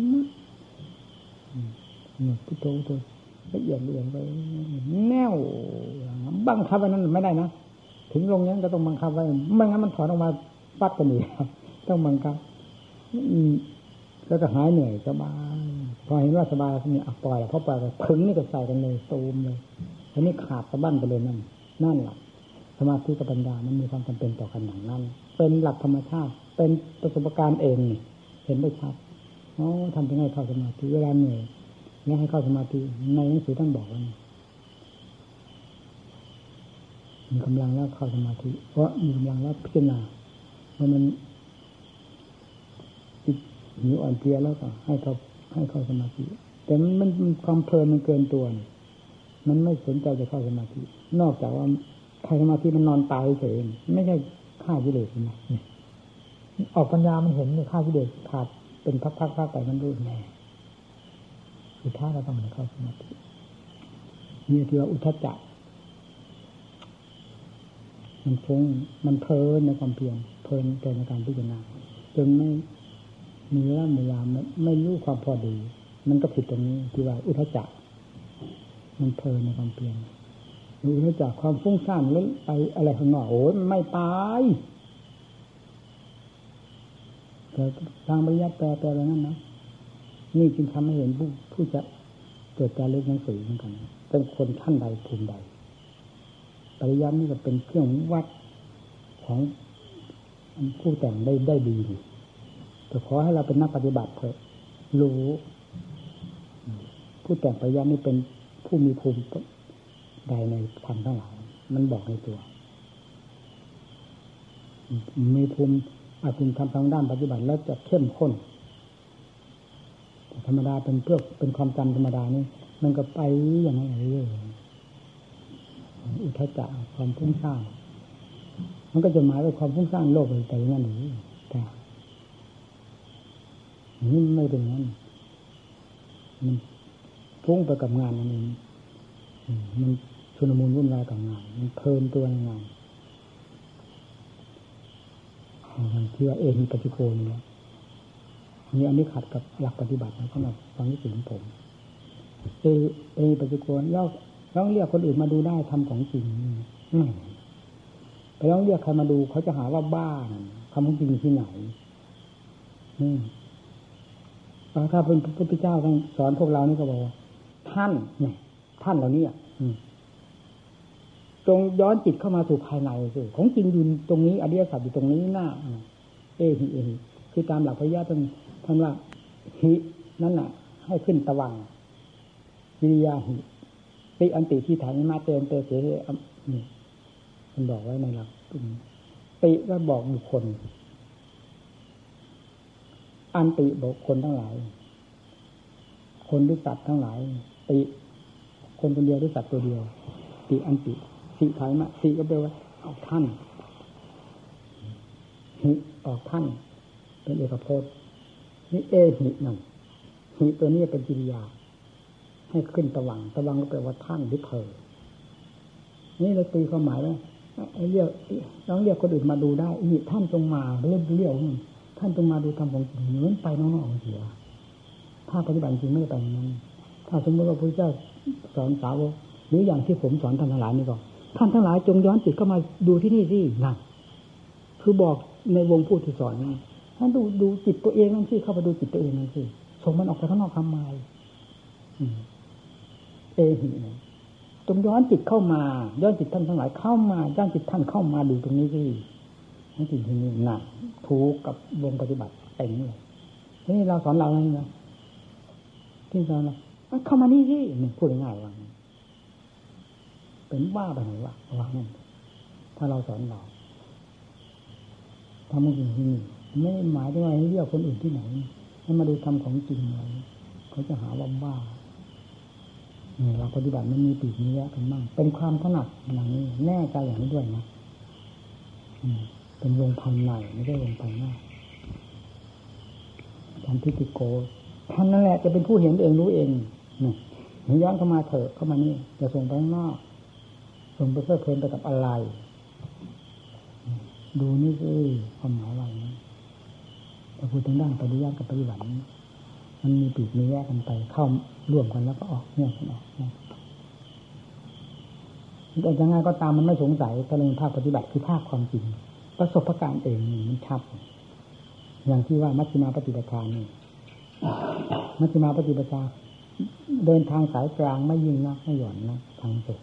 พุทโธละเอียดไปแน่วบังคับไว้นั้นไม่ได้นะถึงลงนั้นก็ต้องบังคับไว้ไม่งั้นมันถอนออกมาปัดกันอีกต้องบังคับแล้วก็หายเหนื่อยสบายพอเห็นว่าสบายนี่ปล่อยแล้วพอปล่อยก็ถึงนี่ก็ใส่กันเลยตูมเลยอันนี้ขาดสะบั้นไปเลยนั่นแหละสมาธิกับปัญญามันมีความจำเป็นต่อกันอย่างนั้นเป็นหลักธรรมชาติเป็นประสบการณ์เองเห็นได้ชัดทำยังไงเข้าสมาธิเวลาเหนื่อยนี่ให้เข้าสมาธิในหนังสือท่านบอกว่ามีกำลังแล้วเข้าสมาธิเพราะมีกำลังแล้วพิจารณามันหิวอ่อนเพลียแล้วก็ให้เข้าสมาธิแต่มันความเพลินมันเกินตัวมันไม่สนใจจะเข้าสมาธินอกจากว่าใครสมาธิมันนอนตายเฉยไม่ใช่ฆ่ากิเลสนะออกปัญญามันเห็นฆ่ากิเลสขาดเป็นพักๆไปมันรู้แน่สุดท้ายเราต้องเข้าสมาธินี่คืออุทธัจจะมันฟุ้งมันเพลินในความเพียรเพลินในการพิจารณาจนไม่มีเวลาไม่รู้ความพอดีมันก็ผิดตรงนี้ที่ว่าอุทธัจจะมันเพลินในความเพียรอุทธัจจะความฟุ้งซ่านแล้วไปอะไรข้างนอกโอ้ยไม่ตายแต่ทางปริยัติแปลอะไรนั่นนะนี่จึงทำให้เห็นผู้จะเกิดการเรียนหนังสือเหมือนกันเป็นคนขั้นใดภูมิใดปริยัตินี่ก็เป็นเครื่องวัดของผู้แต่งได้ดีแต่ขอให้เราเป็นนักปฏิบัติเถอะรู้ผู้แต่งปริยัตินี่เป็นผู้มีภูมิใดในธรรมทั้งหลายมันบอกในตัวมีภูมิภูมิธรรมทางด้านปฏิบัติแล้วจะเข้มข้นธรรมดาเป็นความจำธรรมดานี่มันก็ไปอย่างนั้นเรื่อยๆอุทธัจจะความฟุ้งซ่านมันก็จะหมายว่าความฟุ้งซ่านโลกไปอย่างนั้นหรือแต่นี่ไม่เป็นงั้นมันฟุ้งไปกับงานนั่นเองมันชุลมุนวุ่นวายกับงานมันเพลินตัวในงานมันเชื่อเองมีปัจจุบันเนี่ยนี่อันนี้ขัดกับหลักปฏิบัติสำหรับความรู้สึกของผมปัจจุบันเราเรียกคนอื่นมาดูได้ทำของจริงไปลองเรียกใครมาดูเขาจะหาว่าบ้าทำของจริงที่ไหนถ้าเป็นพระพุทธเจ้าสอนพวกเรานี่ก็บอกว่าท่านเนี่ยท่านเหล่านี้จงย้อนจิตเข้ามาสู่ภายในสิของจริงอยู่ตรงนี้อริยสัจอยู่ตรงนี้หน้าเอหิคือตามหลักพระญาติท่านว่าหินั่นน่ะให้ขึ้นตะวังวิริยาหิติอันติที่ฐานมาเตนเตเสนี่มันบอกไว้ในหลักติก็บอกบุคคลอันติบอกคนทั้งหลายคนหรือสัตว์ทั้งหลายติคนคนเดียวหรือสัตว์ตัวเดียวติอันติสิฐานมาสิก็แปลว่าออกท่านหิออกท่านเป็นเอกพจน์นี่เอหินั่นหิตัวนี้เป็นกิริยาให้ขึ้นตะวังก็แปลว่าท่านหรือเธอนี่เราตีความหมายว่าเรียกน้องเรียกคนอื่นมาดูได้นี่ท่านจงมาเรียกท่านจงมาดูธรรมของจริงเหมือนไปนอกๆเสียถ้าปฏิบัติจริงไม่ได้ไปอย่างนั้นถ้าสมมติว่าพระเจ้าสอนสาวกหรืออย่างที่ผมสอนท่านทั้งหลายนี่ก็ท่านทั้งหลายจงย้อนจิตเข้ามาดูที่นี่สินั่นคือบอกในวงผู้ที่สอนนี่ท่านดูจิตตัวเองนั่นสิเข้าไปดูจิตตัวเองนั่นสิส่งมันออกไปข้างนอกทำไมเอหิจงย้อนจิตเข้ามาย้อนจิตท่านทั้งหลายเข้ามาย้อนจิตท่านเข้ามาดูตรงนี้สินั่นจริงที่นี่หนักถูกกับวงปฏิบัติเต็มเลยทีนี้เราสอนเราอะไรนะที่สอนเราเข้ามานี่สิพูดง่ายๆว่าเป็นบ้าไปไหนวะว่านั่นถ้าเราสอนเราทำมันจริงที่นี่ไม่หมายถึงว่าให้เรียกคนอื่นที่ไหนให้มาดูทำของจริงเลยเขาจะหาว่าบ้าเราปฏิบัติมันมีปีกมีแยกกันบ้างเป็นความถนัดอย่างนี้แน่ใจอย่างนี้ด้วยนะเป็นวงภายในไม่ใช่วงภายนอกท่านทิฏฐิโกท่านนั่นแหละจะเป็นผู้เห็นเองรู้เองนี่ย้อนเข้ามาเถอะเข้ามานี่จะส่งไปข้างนอกส่งไปเพื่อเพลินไปกับอะไรดูนี่สิความหมายอะไรนะแต่พูดถึงด้านปฏิยัติกับปฏิบัติมันมีปีกมีแยกกันไปเข้าร่วมกันแล้วก็ออกเนี่ยกันออกแต่ยังไงก็ตามมันไม่สงสัยถ้าเรื่องภาคปฏิบัติคือภาคความจริงประสบการณ์เองมันชัดอย่างที่ว่ามัชฌิมาปฏิปทานี่มัชฌิมาปฏิปทาเดินทางสายกลางไม่ยิ่งนักไม่หย่อนนะทางสุด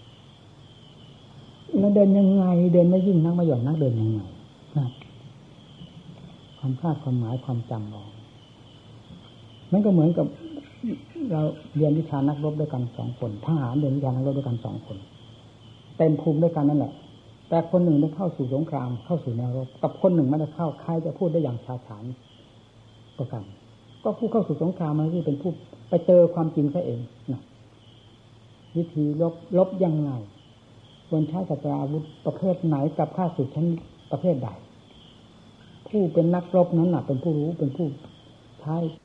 แล้วเดินยังไงเดินไม่ยิ่งนักไม่หย่อนนักเดินยังไงนะความคาดความหมายความจำเรามันก็เหมือนกับเราเรียนวิชานักรบด้วยกัน2 คนทหารเรียนวิชานักรบด้วยกัน2 คนเต็มภูมิด้วยกันนั่นแหละแต่คนหนึ่งได้เข้าสู่สงครามเข้าสู่แนวรบกับคนหนึ่งไม่ได้เข้าใครจะพูดได้อย่างชาญฉานประกันก็ผู้เข้าสู่สงครามมันที่เป็นผู้ไปเจอความจริงซะเองนะวิธีลบยังไงควรใช้ศัตราอาวุธประเภทไหนกับข้าศึกชนิดประเภทใดผู้เป็นนักรบนั้นน่ะเป็นผู้รู้เป็นผู้ใช้